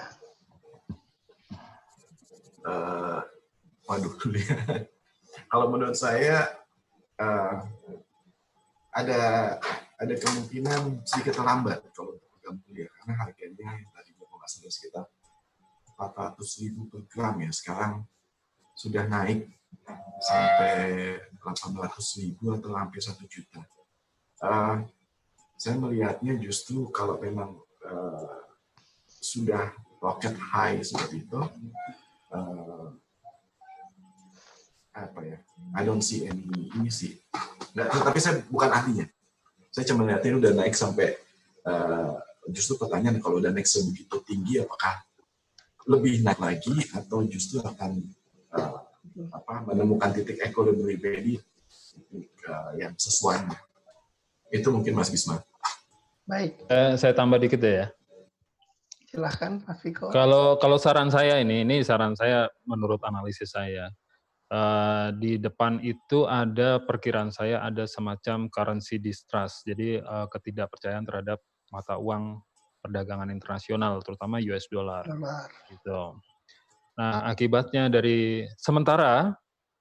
Uh, waduh, kalau menurut saya uh, ada ada kemungkinan sedikit terlambat kalau untuk logam mulia karena harganya yang tadi kalau nggak salah sekitar empat ratus ribu per gram ya, sekarang sudah naik sampai delapan ratus ribu atau hampir satu juta. Uh, saya melihatnya justru kalau memang uh, sudah rocket high seperti itu, uh, apa ya? I don't see any ini sih. Nggak, tapi saya bukan ahlinya. Saya cuma lihatnya udah naik sampai uh, justru pertanyaan kalau udah naik sebegitu tinggi apakah lebih naik lagi atau justru akan uh, apa menemukan titik equilibrium uh, yang sesuai. Itu mungkin Mas Bisma. Baik. Eh, saya tambah dikit ya. Silahkan Mas Viko. Kalau kalau saran saya ini, ini saran saya menurut analisis saya. Uh, di depan itu ada perkiraan saya ada semacam currency distrust, jadi uh, ketidakpercayaan terhadap mata uang perdagangan internasional, terutama U S dollar. Gitu. Nah, akibatnya dari sementara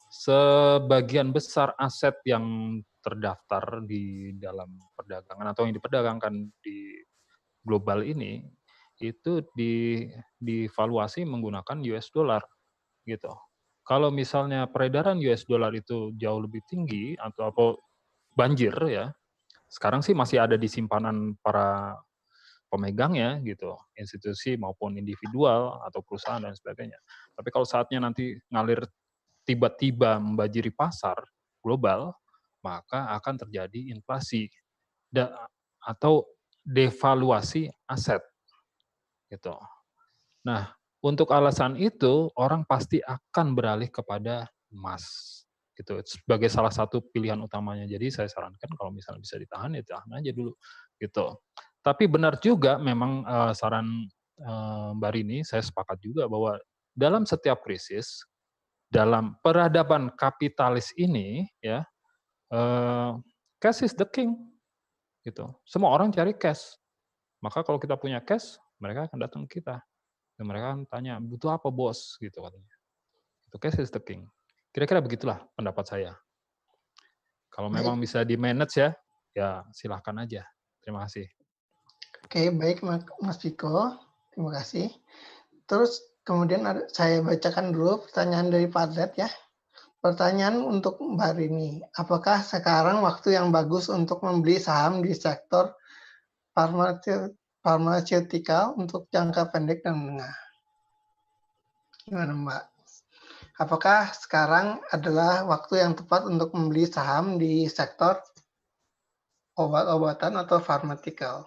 sebagian besar aset yang terdaftar di dalam perdagangan atau yang diperdagangkan di global ini itu di divaluasi menggunakan U S dollar, gitu. Kalau misalnya peredaran U S dollar itu jauh lebih tinggi atau apa banjir ya, sekarang sih masih ada di simpanan para pemegangnya gitu, institusi maupun individual atau perusahaan dan sebagainya. Tapi kalau saatnya nanti ngalir tiba-tiba membanjiri pasar global, maka akan terjadi inflasi da, atau devaluasi aset gitu. Nah, untuk alasan itu, orang pasti akan beralih kepada emas, gitu. Sebagai salah satu pilihan utamanya. Jadi saya sarankan kalau misalnya bisa ditahan, ya tahan aja dulu, gitu. Tapi benar juga, memang uh, saran uh, Mbak Rini, saya sepakat juga bahwa dalam setiap krisis, dalam peradaban kapitalis ini, ya, uh, cash is the king, gitu. Semua orang cari cash. Maka kalau kita punya cash, mereka akan datang ke kita. Dan mereka kan tanya, butuh apa bos? Gitu katanya. Itu cash is the king. Kira-kira begitulah pendapat saya. Kalau memang bisa di-manage ya, ya silahkan aja. Terima kasih. Oke, baik Mas Viko. Terima kasih. Terus kemudian ada, saya bacakan dulu pertanyaan dari Padlet ya. Pertanyaan untuk Mbak Rini. Apakah sekarang waktu yang bagus untuk membeli saham di sektor pharmaceutical untuk jangka pendek dan menengah? Gimana Mbak? Apakah sekarang adalah waktu yang tepat untuk membeli saham di sektor obat-obatan atau pharmaceutical?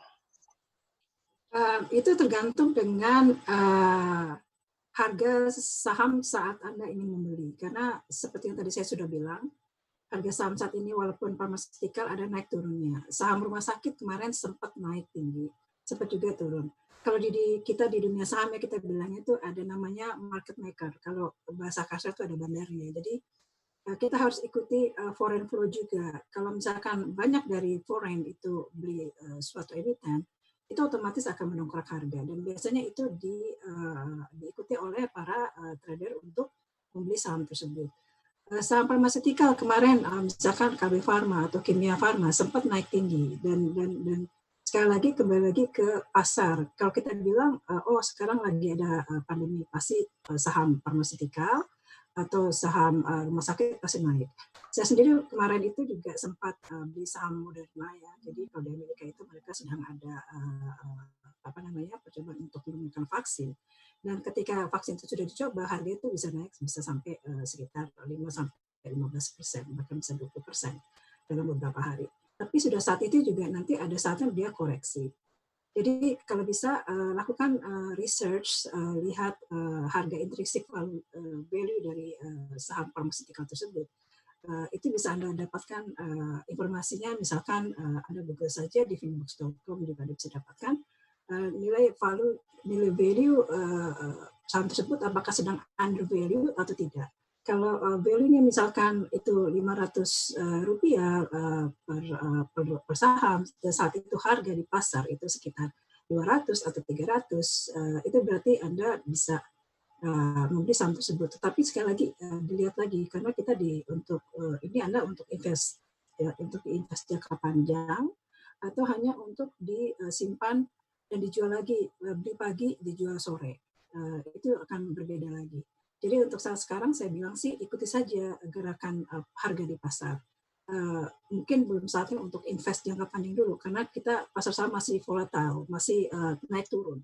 Uh, itu tergantung dengan uh, harga saham saat Anda ingin membeli. Karena seperti yang tadi saya sudah bilang, harga saham saat ini walaupun pharmaceutical ada naik turunnya. Saham rumah sakit kemarin sempat naik tinggi, sempat juga turun. Kalau di, di kita di dunia saham ya kita bilangnya itu ada namanya market maker. Kalau bahasa kasar itu ada bandarnya. Jadi kita harus ikuti uh, foreign flow juga. Kalau misalkan banyak dari foreign itu beli uh, suatu emiten, itu otomatis akan mendongkrak harga. Dan biasanya itu di, uh, diikuti oleh para uh, trader untuk membeli saham tersebut. Uh, saham farmaceutical kemarin, uh, misalkan K B Pharma atau Kimia Pharma sempat naik tinggi dan dan dan sekali lagi kembali lagi ke pasar. Kalau kita bilang, uh, oh sekarang lagi ada uh, pandemi, pasti uh, saham farmaceutical atau saham uh, rumah sakit pasti naik. Saya sendiri kemarin itu juga sempat uh, beli saham Moderna ya. Jadi kalau di Amerika itu mereka sedang ada uh, uh, apa namanya percobaan untuk menggunakan vaksin. Dan ketika vaksin itu sudah dicoba, harga itu bisa naik bisa sampai uh, sekitar lima sampai lima belas persen, bahkan bisa dua puluh persen dalam beberapa hari. Tapi sudah saat itu juga nanti ada saatnya dia koreksi. Jadi kalau bisa uh, lakukan uh, research, uh, lihat uh, harga intrinsic value, uh, value dari uh, saham farmaceutical tersebut. Uh, itu bisa Anda dapatkan uh, informasinya, misalkan uh, Anda Google saja di finbox dot com juga Anda bisa dapatkan uh, nilai value, nilai value uh, uh, saham tersebut apakah sedang under value atau tidak. Kalau uh, value-nya misalkan itu lima ratus rupiah uh, per, uh, per, per saham, dan saat itu harga di pasar itu sekitar dua ratus atau tiga ratus, uh, itu berarti Anda bisa uh, membeli saham tersebut. Tetapi sekali lagi uh, dilihat lagi, karena kita di untuk uh, ini Anda untuk invest, ya, untuk invest jangka panjang, atau hanya untuk disimpan dan dijual lagi, uh, beli pagi, dijual sore. Uh, itu akan berbeda lagi. Jadi untuk saat sekarang saya bilang sih ikuti saja gerakan uh, harga di pasar. Uh, mungkin belum saatnya untuk invest jangka panjang dulu karena kita pasar saham masih volatile, masih uh, naik turun.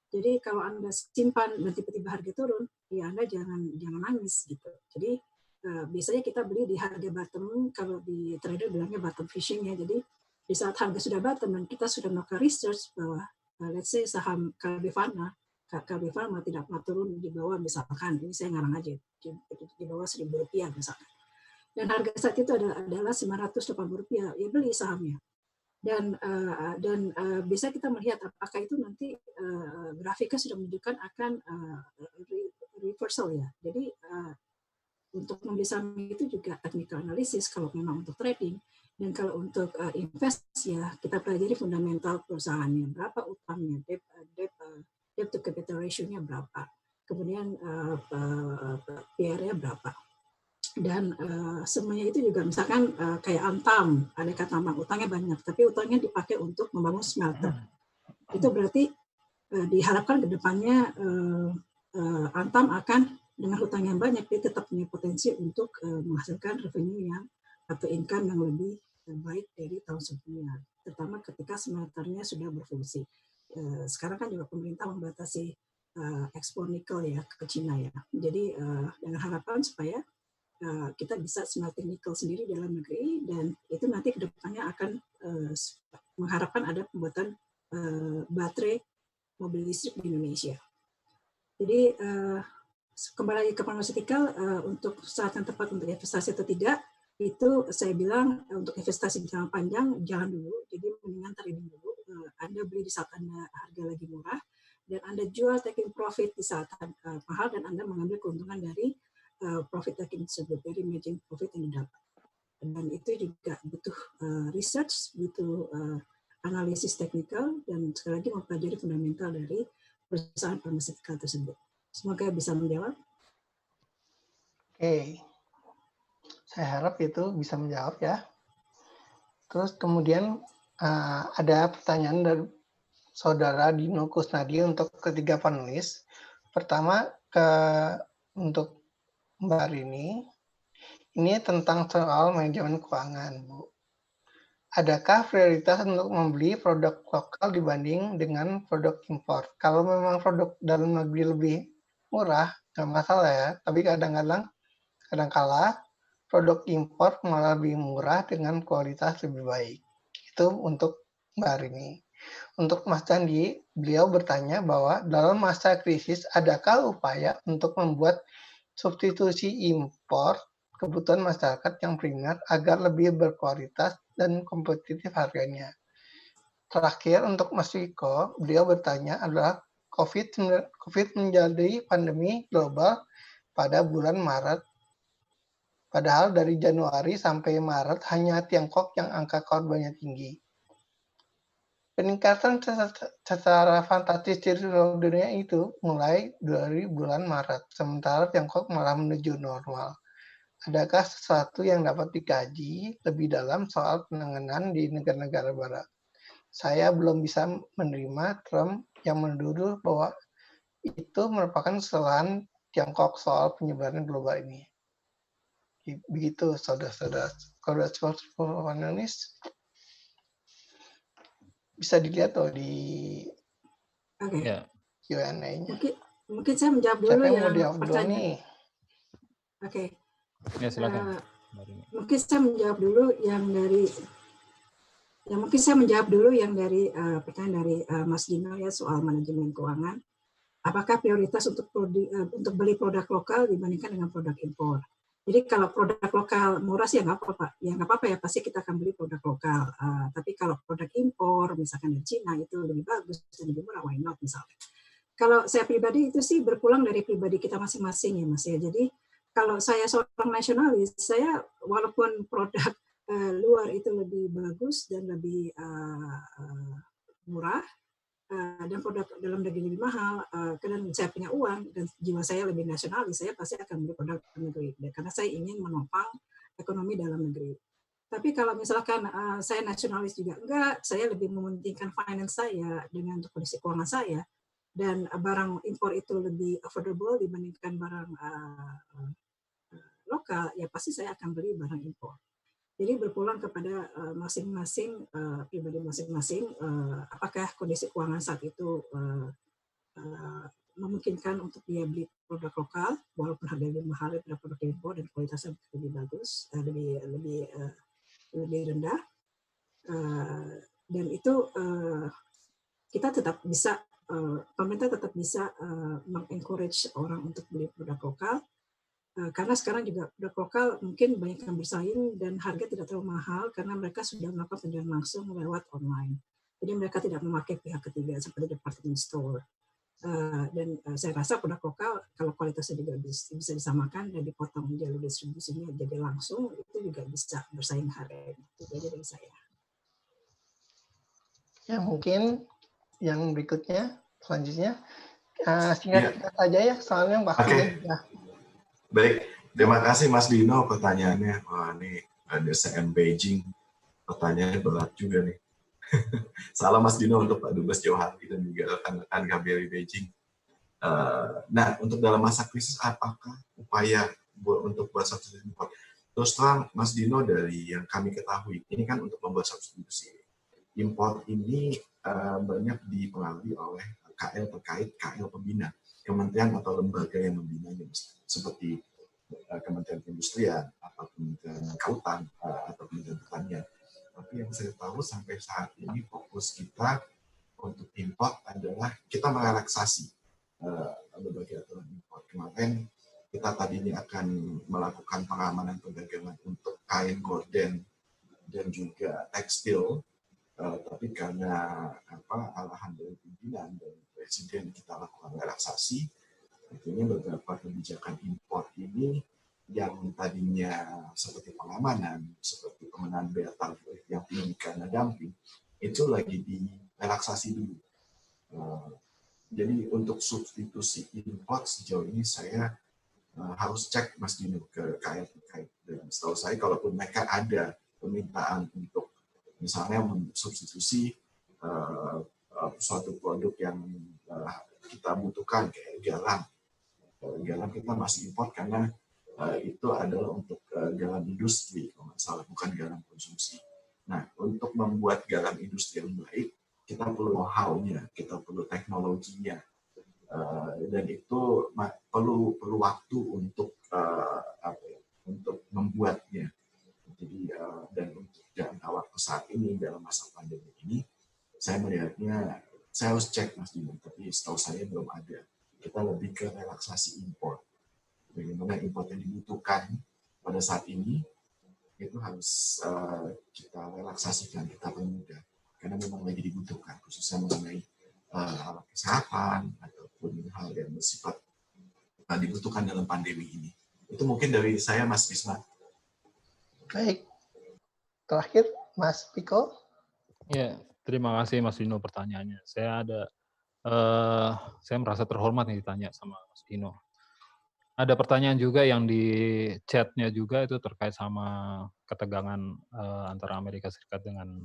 Jadi kalau Anda simpan dan tiba-tiba harga turun, ya Anda jangan jangan nangis gitu. Jadi uh, biasanya kita beli di harga bottom, kalau di trader bilangnya bottom fishing ya. Jadi di saat harga sudah bottom dan kita sudah melakukan research bahwa uh, let's say saham K B Pharma, K B Pharma tidak pernah turun di bawah misalkan, ini saya ngarang aja, di, di bawah seribu rupiah misalkan. Dan harga saat itu adalah, adalah sembilan ratus delapan puluh rupiah, ya beli sahamnya. Dan uh, dan uh, bisa kita melihat apakah itu nanti uh, grafiknya sudah menunjukkan akan uh, reversal ya. Jadi uh, untuk membeli saham itu juga technical analysis kalau memang untuk trading, dan kalau untuk uh, invest ya kita pelajari fundamental perusahaannya, berapa utangnya, debt, debt, debt to capital ratio-nya berapa, kemudian uh, uh, P R-nya berapa. Dan uh, semuanya itu juga misalkan uh, kayak Antam, ada kata tambang utangnya banyak, tapi utangnya dipakai untuk membangun smelter. Itu berarti uh, diharapkan ke depannya uh, uh, Antam akan dengan hutang yang banyak, dia tetap punya potensi untuk uh, menghasilkan revenue yang atau income yang lebih uh, baik dari tahun sebelumnya, terutama ketika smelternya sudah berfungsi. Uh, sekarang kan juga pemerintah membatasi uh, ekspor nikel ya ke Cina ya. Jadi uh, dengan harapan supaya Uh, kita bisa smelting nikel sendiri dalam negeri, dan itu nanti kedepannya akan uh, mengharapkan ada pembuatan uh, baterai mobil listrik di Indonesia. Jadi uh, kembali lagi ke pharmaceutical, uh, untuk saat yang tepat untuk investasi atau tidak, itu saya bilang uh, untuk investasi jangka panjang jangan dulu, jadi mendingan trading dulu. Uh, Anda beli di saat Anda harga lagi murah, dan Anda jual taking profit di saat uh, mahal, dan Anda mengambil keuntungan dari Uh, profit taking tersebut, dari emerging profit yang didapat. Dan itu juga butuh uh, research, butuh uh, analisis teknikal, dan sekali lagi mempelajari fundamental dari perusahaan farmaceutical tersebut. Semoga bisa menjawab. Oke, okay. Saya harap itu bisa menjawab ya. Terus kemudian uh, ada pertanyaan dari saudara Dino Kusnadi untuk ketiga panelis. Pertama ke untuk Mbak Rini, ini tentang soal manajemen keuangan, Bu. Adakah prioritas untuk membeli produk lokal dibanding dengan produk impor? Kalau memang produk dalam negeri lebih murah, nggak masalah ya. Tapi kadang-kadang, kadang-kala produk impor malah lebih murah dengan kualitas lebih baik. Itu untuk Mbak Rini. Untuk Mas Candi, beliau bertanya bahwa dalam masa krisis, adakah upaya untuk membuat substitusi impor kebutuhan masyarakat yang primer agar lebih berkualitas dan kompetitif harganya. Terakhir untuk Mas Wiko, beliau bertanya adalah COVID, COVID menjadi pandemi global pada bulan Maret. Padahal dari Januari sampai Maret hanya Tiongkok yang angka korbannya tinggi. Peningkatan secara fantastis di seluruh dunia itu mulai dari bulan Maret, sementara Tiongkok malah menuju normal. Adakah sesuatu yang dapat dikaji lebih dalam soal penanganan di negara-negara barat? Saya belum bisa menerima Trump yang menuduh bahwa itu merupakan kesalahan Tiongkok soal penyebaran global ini. Begitu, saudara-saudara. Kalau saudara panelis, bisa dilihat loh di Oke. Ya. Q and A-nya. Mungkin, mungkin saya menjawab dulu Siapa yang yang mau dijawab dulu pertanyaan. nih? Oke. Ya, silakan. Uh, mungkin saya menjawab dulu yang dari ya mungkin saya menjawab dulu yang dari uh, pertanyaan dari uh, Mas Dino ya soal manajemen keuangan. Apakah prioritas untuk prodi, uh, untuk beli produk lokal dibandingkan dengan produk impor? Jadi kalau produk lokal murah sih ya nggak apa-apa, ya nggak apa-apa ya, pasti kita akan beli produk lokal. Uh, tapi kalau produk impor, misalkan dari Cina itu lebih bagus dan lebih murah, why not misalnya. Kalau saya pribadi itu sih berpulang dari pribadi kita masing-masing ya Mas ya. Jadi kalau saya seorang nasionalis, saya walaupun produk uh, luar itu lebih bagus dan lebih uh, uh, murah, uh, dan produk dalam negeri lebih mahal, uh, karena saya punya uang dan jiwa saya lebih nasionalis, saya pasti akan beli produk dalam negeri karena saya ingin menopang ekonomi dalam negeri. Tapi kalau misalkan uh, saya nasionalis juga enggak, saya lebih mementingkan finance saya dengan untuk kondisi keuangan saya, dan uh, barang impor itu lebih affordable dibandingkan barang uh, uh, lokal, ya pasti saya akan beli barang impor. Jadi berpulang kepada uh, masing-masing uh, pribadi masing-masing, uh, apakah kondisi keuangan saat itu uh, uh, memungkinkan untuk dia beli produk lokal walaupun harganya lebih mahal daripada produk impor dan kualitasnya lebih bagus, uh, lebih lebih uh, lebih rendah, uh, dan itu uh, kita tetap bisa uh, pemerintah tetap bisa uh, mengencourage orang untuk beli produk lokal, uh, karena sekarang juga produk lokal mungkin banyak yang bersaing dan harga tidak terlalu mahal karena mereka sudah melakukan penjualan langsung lewat online. Jadi mereka tidak memakai pihak ketiga seperti department store. Uh, dan uh, saya rasa produk lokal kalau kualitasnya juga bisa, bisa disamakan dan dipotong jalur distribusinya jadi langsung, itu juga bisa bersaing harganya. Itu aja dari saya. Ya, mungkin yang berikutnya selanjutnya uh, singkat-singkat ya. aja ya, soalnya waktunya okay. juga. Baik, terima kasih Mas Dino pertanyaannya. Wah, ini ada S M Beijing, pertanyaannya berat juga nih. Salam Mas Dino untuk Pak Dubes Johari dan juga rekan-rekan K B R I Beijing. Uh, nah, untuk dalam masa krisis, apakah upaya buat, untuk buat substitusi impor? Terus terang, Mas Dino, dari yang kami ketahui, ini kan untuk membuat substitusi impor ini uh, banyak dipengaruhi oleh K L terkait K L pembina, kementerian atau lembaga yang membinanya, seperti uh, Kementerian Perindustrian, atau Kementerian Kelautan, uh, atau Kementerian Pertanian. Tapi yang saya tahu sampai saat ini fokus kita untuk impor adalah kita merelaksasi uh, berbagai aturan impor. Kemarin kita tadinya akan melakukan pengamanan perdagangan untuk kain gorden dan juga tekstil, uh, tapi karena apa arahan dari pimpinan dan presiden kita lakukan relaksasi, artinya beberapa kebijakan impor ini yang tadinya seperti pengamanan, seperti pemenahan biaya tarif yang tinggi karena dumping, itu lagi direlaksasi dulu. Uh, jadi untuk substitusi impor sejauh ini saya uh, harus cek Mas Dino ke K L terkait. Dan setahu saya kalaupun mereka ada permintaan untuk misalnya mensubstitusi uh, uh, suatu produk yang uh, kita butuhkan kayak garam. Uh, garam kita masih impor karena Uh, itu adalah untuk uh, garam industri, kalau nggak salah, bukan garam konsumsi. Nah, untuk membuat garam industri yang baik, kita perlu know-how-nya, kita perlu teknologinya, uh, dan itu uh, perlu perlu waktu untuk uh, apa ya, untuk membuatnya. Jadi uh, dan untuk jangka waktu saat ini dalam masa pandemi ini, saya melihatnya, saya harus cek Mas Dino, tapi setahu saya belum ada. Kita lebih ke relaksasi impor. Bagaimana impor yang dibutuhkan pada saat ini itu harus uh, kita relaksasikan, kita permudah karena memang lagi dibutuhkan, khususnya mengenai uh, alat kesehatan ataupun hal yang bersifat uh, dibutuhkan dalam pandemi ini. Itu mungkin dari saya, Mas Bisma. Baik, terakhir Mas Piko. Ya, terima kasih Mas Dino pertanyaannya. Saya ada, uh, saya merasa terhormat nih ditanya sama Mas Dino. Ada pertanyaan juga yang di chatnya juga itu terkait sama ketegangan uh, antara Amerika Serikat dengan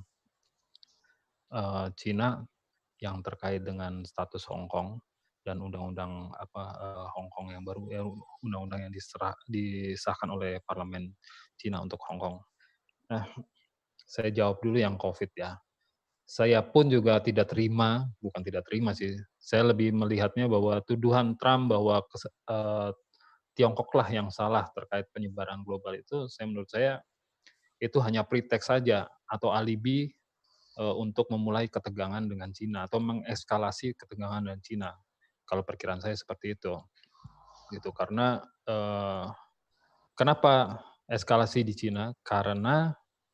uh, Cina yang terkait dengan status Hong Kong dan undang-undang apa uh, Hong Kong yang baru, ya, undang-undang yang diserah, disahkan oleh Parlemen Cina untuk Hong Kong. Nah, saya jawab dulu yang COVID ya. Saya pun juga tidak terima, bukan tidak terima sih. Saya lebih melihatnya bahwa tuduhan Trump bahwa uh, Tiongkoklah yang salah terkait penyebaran global itu, saya menurut saya itu hanya pretext saja atau alibi uh, untuk memulai ketegangan dengan Cina atau mengeskalasi ketegangan dengan Cina. Kalau perkiraan saya seperti itu, gitu. Karena uh, kenapa eskalasi di Cina? Karena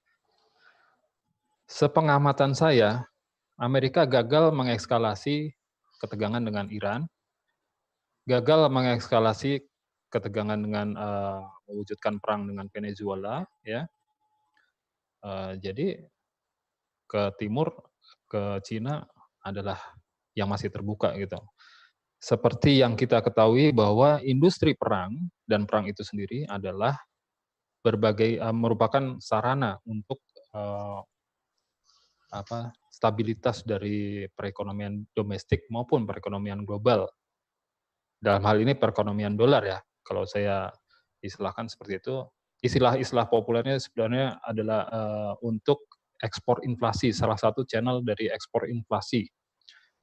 sepengamatan saya, Amerika gagal mengekskalasi ketegangan dengan Iran, gagal mengekskalasi ketegangan dengan uh, mewujudkan perang dengan Venezuela, ya. Uh, jadi ke timur, ke Cina adalah yang masih terbuka gitu. Seperti yang kita ketahui bahwa industri perang dan perang itu sendiri adalah berbagai uh, merupakan sarana untuk uh, apa stabilitas dari perekonomian domestik maupun perekonomian global. Dalam hal ini perekonomian dolar ya. Kalau saya istilahkan seperti itu, istilah-istilah populernya sebenarnya adalah uh, untuk ekspor inflasi, salah satu channel dari ekspor inflasi.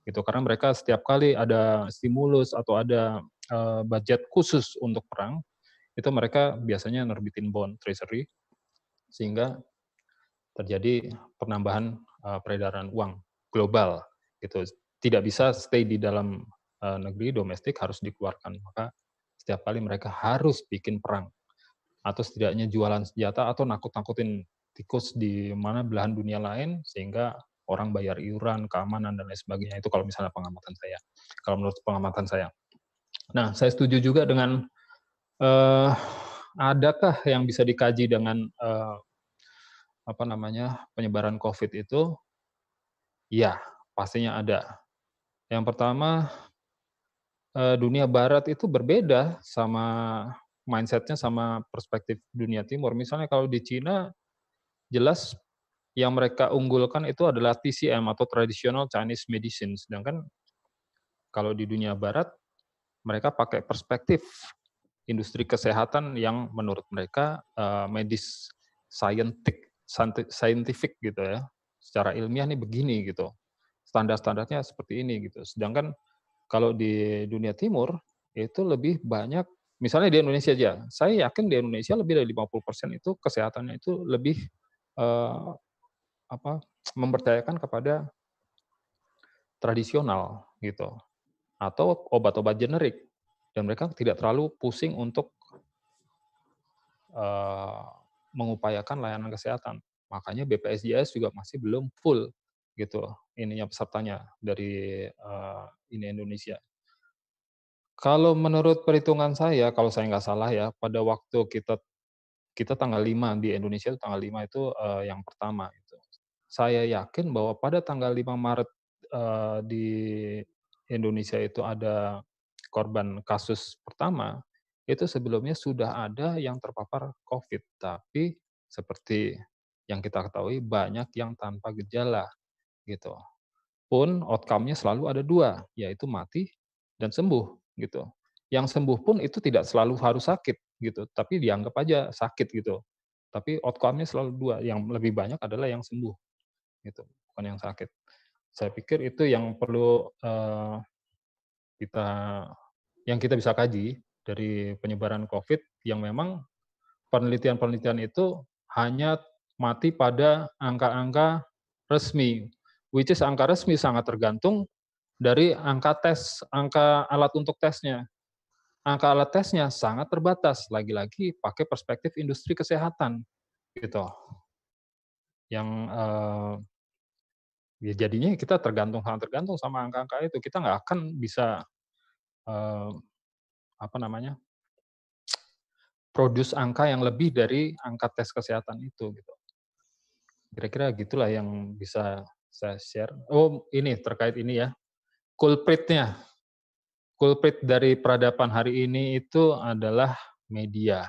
gitu. Karena mereka setiap kali ada stimulus atau ada uh, budget khusus untuk perang, itu mereka biasanya nerbitin bond treasury, sehingga terjadi penambahan uh, peredaran uang global gitu. Tidak bisa stay di dalam uh, negeri, domestik, harus dikeluarkan. Maka setiap kali mereka harus bikin perang, atau setidaknya jualan senjata atau nakut-nakutin tikus di mana belahan dunia lain, sehingga orang bayar iuran, keamanan, dan lain sebagainya. Itu kalau misalnya pengamatan saya. Kalau menurut pengamatan saya. Nah, saya setuju juga dengan uh, adakah yang bisa dikaji dengan uh, apa namanya penyebaran COVID itu? Ya, pastinya ada. Yang pertama, uh, dunia Barat itu berbeda sama mindset-nya sama perspektif dunia Timur. Misalnya kalau di Cina, jelas yang mereka unggulkan itu adalah T C M atau Traditional Chinese Medicine. Sedangkan kalau di dunia Barat, mereka pakai perspektif industri kesehatan yang menurut mereka uh, medis scientific, scientific gitu ya. Secara ilmiah nih begini gitu. Standar-standarnya seperti ini gitu. Sedangkan kalau di dunia Timur itu lebih banyak, misalnya di Indonesia aja, saya yakin di Indonesia lebih dari lima puluh persen itu kesehatannya itu lebih uh, apa mempercayakan kepada tradisional gitu atau obat-obat generik, dan mereka tidak terlalu pusing untuk uh, mengupayakan layanan kesehatan. Makanya B P S J S juga masih belum full gitu ininya pesertanya dari uh, ini Indonesia. Kalau menurut perhitungan saya, kalau saya nggak salah ya, pada waktu kita kita tanggal lima di Indonesia itu tanggal lima itu uh, yang pertama itu. Saya yakin bahwa pada tanggal lima Maret uh, di Indonesia itu ada korban kasus pertama, itu sebelumnya sudah ada yang terpapar COVID, tapi seperti yang kita ketahui banyak yang tanpa gejala gitu. Pun outcome-nya selalu ada dua, yaitu mati dan sembuh gitu. Yang sembuh pun itu tidak selalu harus sakit gitu, tapi dianggap aja sakit gitu. Tapi outcome-nya selalu dua, yang lebih banyak adalah yang sembuh gitu, bukan yang sakit. Saya pikir itu yang perlu uh, kita yang kita bisa kaji dari penyebaran COVID, yang memang penelitian-penelitian itu hanya mati pada angka-angka resmi, which is angka resmi sangat tergantung dari angka tes, angka alat untuk tesnya. Angka alat tesnya sangat terbatas, lagi-lagi pakai perspektif industri kesehatan gitu. Yang uh, ya jadinya kita tergantung sangat tergantung sama angka-angka itu. Kita nggak akan bisa uh, apa namanya produce angka yang lebih dari angka tes kesehatan itu gitu. Kira-kira gitulah yang bisa saya share. Oh, ini terkait ini ya. Culprit-nya. Culprit dari peradaban hari ini itu adalah media.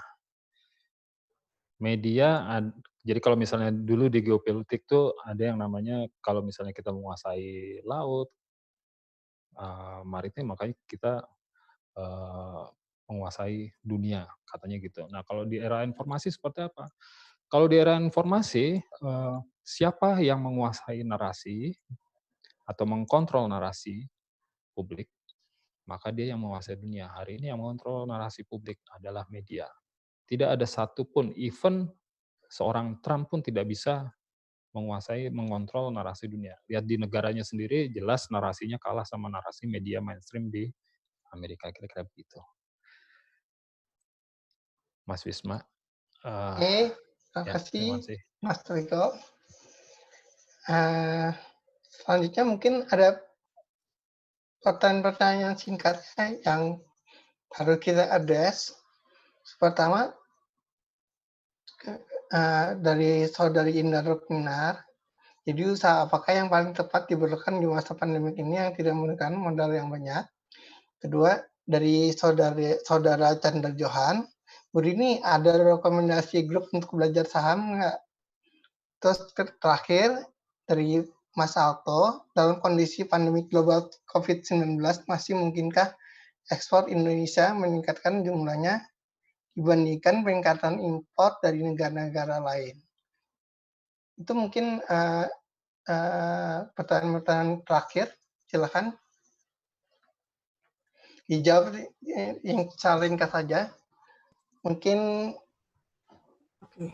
Media, jadi kalau misalnya dulu di geopolitik tuh ada yang namanya kalau misalnya kita menguasai laut, uh, maritim, makanya kita uh, menguasai dunia, katanya gitu. Nah, kalau di era informasi seperti apa? Kalau di era informasi, uh, siapa yang menguasai narasi atau mengkontrol narasi publik, maka dia yang menguasai dunia. Hari ini yang mengontrol narasi publik adalah media. Tidak ada satupun, even seorang Trump pun tidak bisa menguasai, mengontrol narasi dunia. Lihat di negaranya sendiri, jelas narasinya kalah sama narasi media mainstream di Amerika, kira-kira begitu. Mas Wisma. Uh, Oke, terima ya, kasih, terima kasih. Mas Riko. Uh, selanjutnya mungkin ada pertanyaan-pertanyaan singkatnya yang harus kita address. Pertama, uh, dari saudari Indah Rukminar, jadi usaha apakah yang paling tepat diperlukan di masa pandemi ini yang tidak menggunakan modal yang banyak? Kedua, dari saudari, saudara Chandra Johan, Bu Rini, ada rekomendasi grup untuk belajar saham nggak? Terus terakhir, dari Mas Alto, dalam kondisi pandemi global COVID sembilan belas, masih mungkinkah ekspor Indonesia meningkatkan jumlahnya dibandingkan peningkatan impor dari negara-negara lain? Itu mungkin uh, uh, pertanyaan-pertanyaan terakhir. Silakan. Dijawab yang secara ringkas saja. Mungkin. Oke.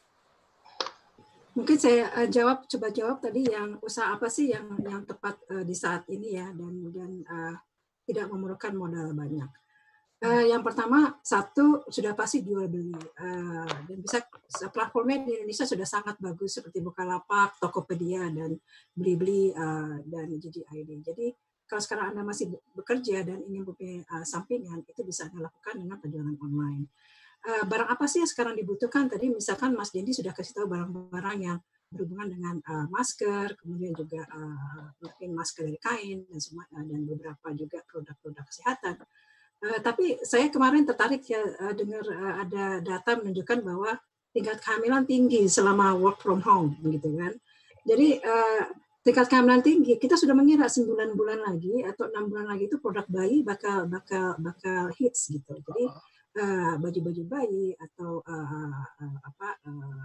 Mungkin saya uh, jawab, coba jawab tadi yang usaha apa sih yang yang tepat uh, di saat ini ya, dan dan uh, tidak memerlukan modal banyak. Uh, yang pertama, satu sudah pasti jual beli, uh, dan bisa platformnya di Indonesia sudah sangat bagus seperti Bukalapak, Tokopedia, dan Blibli uh, dan J D I D. Jadi kalau sekarang Anda masih bekerja dan ingin punya uh, sampingan, itu bisa Anda lakukan dengan penjualan online. Uh, barang apa sih yang sekarang dibutuhkan? Tadi misalkan Mas Dendi sudah kasih tahu barang-barang yang berhubungan dengan uh, masker, kemudian juga uh, mungkin masker dari kain dan semua, uh, dan beberapa juga produk-produk kesehatan. Uh, tapi saya kemarin tertarik ya uh, dengar uh, ada data menunjukkan bahwa tingkat kehamilan tinggi selama work from home, begitu kan? Jadi uh, tingkat kehamilan tinggi, kita sudah mengira sembilan bulan lagi atau enam bulan lagi itu produk bayi bakal bakal bakal hits gitu. Jadi uh, baju-baju bayi atau uh, uh, apa uh,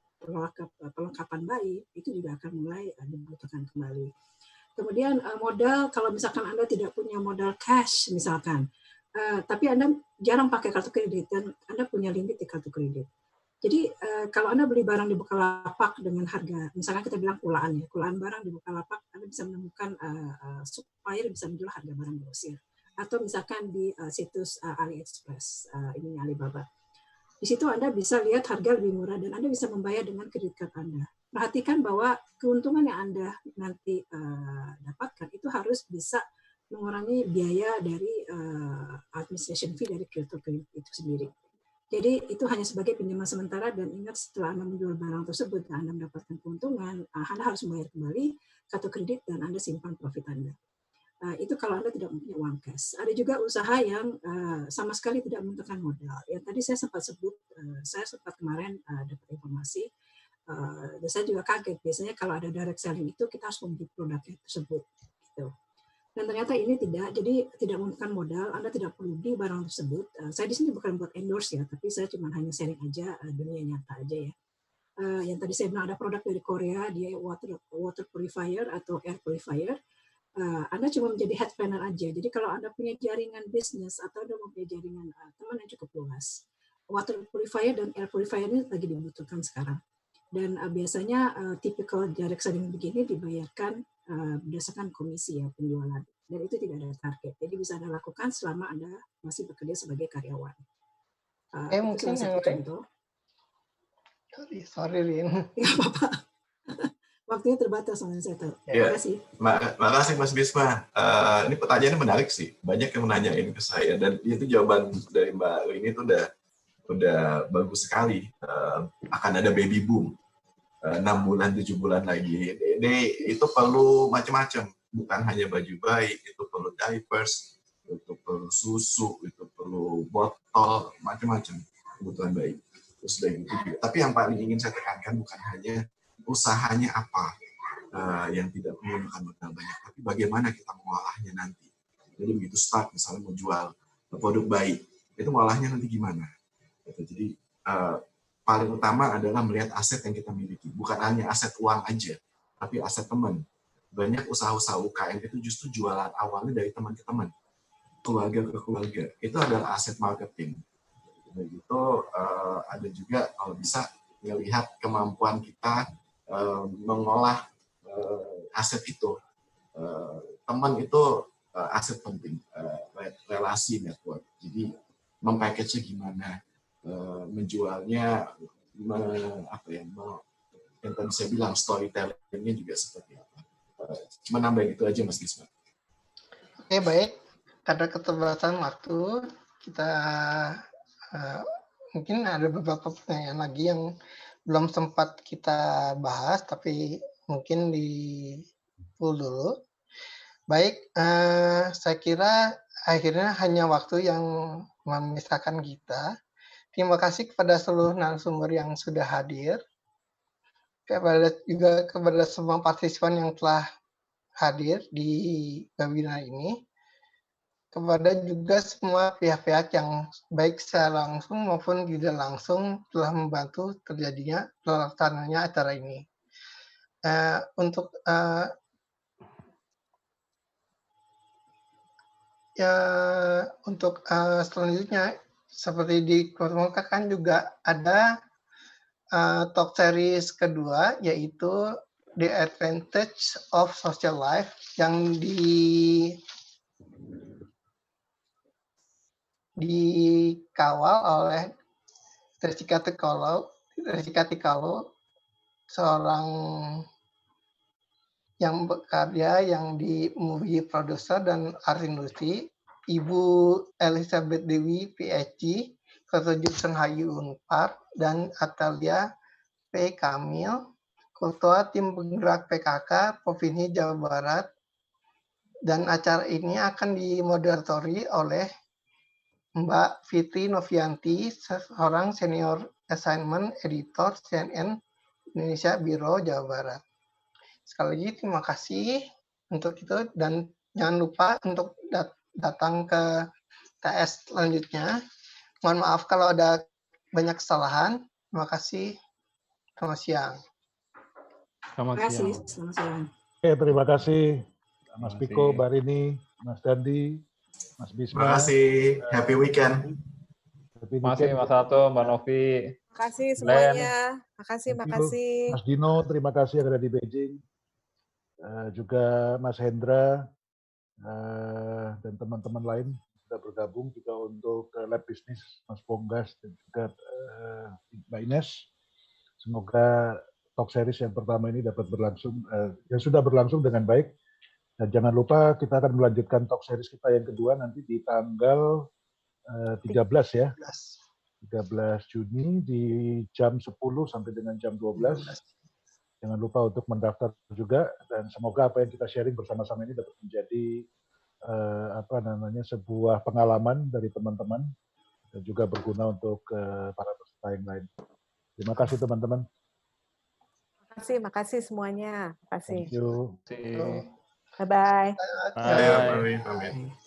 perlengkapan bayi itu juga akan mulai uh, dibutuhkan kembali. Kemudian uh, modal, kalau misalkan Anda tidak punya modal cash misalkan, Uh, tapi Anda jarang pakai kartu kredit dan Anda punya limit di kartu kredit. Jadi uh, kalau Anda beli barang di Bukalapak dengan harga, misalnya kita bilang kulaan ya, kulaan barang di Bukalapak, Anda bisa menemukan uh, uh, supplier bisa menjual harga barang grosir. Atau misalkan di uh, situs uh, AliExpress, uh, ini Alibaba. Di situ Anda bisa lihat harga lebih murah dan Anda bisa membayar dengan kredit card Anda. Perhatikan bahwa keuntungan yang Anda nanti uh, dapatkan itu harus bisa mengurangi biaya dari uh, administration fee dari kartu kredit itu sendiri. Jadi itu hanya sebagai pinjaman sementara dan ingat setelah Anda menjual barang tersebut dan Anda mendapatkan keuntungan, uh, Anda harus membayar kembali kartu kredit dan Anda simpan profit Anda. Uh, itu kalau Anda tidak mempunyai uang cash. Ada juga usaha yang uh, sama sekali tidak membutuhkan modal. Yang tadi saya sempat sebut, uh, saya sempat kemarin uh, dapat informasi, uh, dan saya juga kaget. Biasanya kalau ada direct selling itu kita harus membeli produknya tersebut. Gitu. Dan ternyata ini tidak, jadi tidak membutuhkan modal, Anda tidak perlu beli barang tersebut. Uh, saya di sini bukan buat endorse ya, tapi saya cuma hanya sharing aja, uh, dunia nyata aja ya. Uh, yang tadi saya bilang ada produk dari Korea, dia water water purifier atau air purifier. Uh, Anda cuma menjadi head planner aja. Jadi kalau Anda punya jaringan bisnis atau Anda mempunyai jaringan uh, teman yang cukup luas, water purifier dan air purifier ini lagi dibutuhkan sekarang. Dan uh, biasanya uh, tipikal direct selling begini dibayarkan uh, berdasarkan komisi ya penjualan. Dan itu tidak ada target. Jadi bisa Anda lakukan selama Anda masih bekerja sebagai karyawan. Uh, eh, itu mungkin salah satu contoh. Sorry, sorry Rin. Nggak apa-apa. Waktunya terbatas, soalnya saya tahu. Ya. Terima kasih. Terima kasih Mas Bisma. Uh, ini pertanyaannya menarik sih. Banyak yang menanyain ke saya dan itu jawaban dari Mbak Rini itu udah udah bagus sekali. Uh, akan ada baby boom. enam bulan, tujuh bulan lagi. Ini itu perlu macam-macam, bukan hanya baju bayi, itu perlu diapers, itu perlu susu, itu perlu botol, macam-macam kebutuhan bayi. Terus dari itu juga. Tapi yang paling ingin saya tekankan bukan hanya usahanya apa uh, yang tidak menggunakan modal banyak, tapi bagaimana kita mengolahnya nanti. Jadi begitu start, misalnya mau jual produk bayi, itu mengolahnya nanti gimana? Jadi uh, paling utama adalah melihat aset yang kita miliki. Bukan hanya aset uang aja, tapi aset teman. Banyak usaha-usaha U K M itu justru jualan awalnya dari teman ke teman, keluarga ke keluarga. Itu adalah aset marketing. Begitu uh, ada juga kalau bisa melihat kemampuan kita uh, mengolah uh, aset itu. Uh, teman itu uh, aset penting, uh, relasi network. Jadi mempackage-nya gimana? Uh, menjualnya me, apa ya me, yang tadi saya bilang storytelling-nya juga seperti apa. Uh, cuma nambah itu aja Mas Gisma. Oke, baik. Karena keterbatasan waktu, kita uh, mungkin ada beberapa pertanyaan lagi yang belum sempat kita bahas, tapi mungkin di full dulu. Baik, uh, saya kira akhirnya hanya waktu yang memisahkan kita. Terima kasih kepada seluruh narasumber yang sudah hadir, kepada juga kepada semua partisipan yang telah hadir di webinar ini, kepada juga semua pihak-pihak yang baik secara langsung maupun tidak langsung telah membantu terjadinya pelaksananya acara ini. Uh, untuk uh, Ya, untuk uh, selanjutnya, seperti di kan juga ada uh, talk series kedua, yaitu The Advantage of Social Life, yang di dikawal oleh Jessica Tikalo, Jessica Tikalo, seorang yang bekerja yang di movie producer dan art industry, Ibu Elizabeth Dewi, P H D, Doktor Gibson Hayu Unpar, dan Atalia P. Kamil, Ketua Tim Penggerak P K K Provinsi Jawa Barat, dan acara ini akan dimoderatori oleh Mbak Fitri Novianti, seorang senior assignment editor C N N Indonesia Biro Jawa Barat. Sekali lagi terima kasih untuk itu, dan jangan lupa untuk dat datang ke T S selanjutnya. Mohon maaf kalau ada banyak kesalahan. Terima kasih. Selamat siang. Selamat Terima kasih. siang. Selamat siang. Oke, terima kasih Mas Terima Piko, kasih. Mbak Rini, Mas Dandi, Mas Terima Bisma. kasih. Happy weekend. Happy Terima kasih weekend. Mas Sato, Mbak Novi. Terima kasih Glenn. semuanya. Makasih, Thank you. makasih. Mas Dino, terima kasih yang ada di Beijing. Uh, juga Mas Hendra uh, dan teman-teman lain sudah bergabung juga untuk uh, lab bisnis Mas Ponggas dan juga uh, Mbak Ines. Semoga talk series yang pertama ini dapat berlangsung, uh, yang sudah berlangsung dengan baik. Dan jangan lupa kita akan melanjutkan talk series kita yang kedua nanti di tanggal uh, tiga belas ya. tiga belas Juni di jam sepuluh sampai dengan jam dua belas. Jangan lupa untuk mendaftar juga, dan semoga apa yang kita sharing bersama-sama ini dapat menjadi uh, apa namanya sebuah pengalaman dari teman-teman dan juga berguna untuk uh, para peserta yang lain. Terima kasih teman-teman. Makasih, makasih semuanya. Makasih. Thank you. Terima kasih. Bye-bye. Bye. Ayo, pamit, pamit.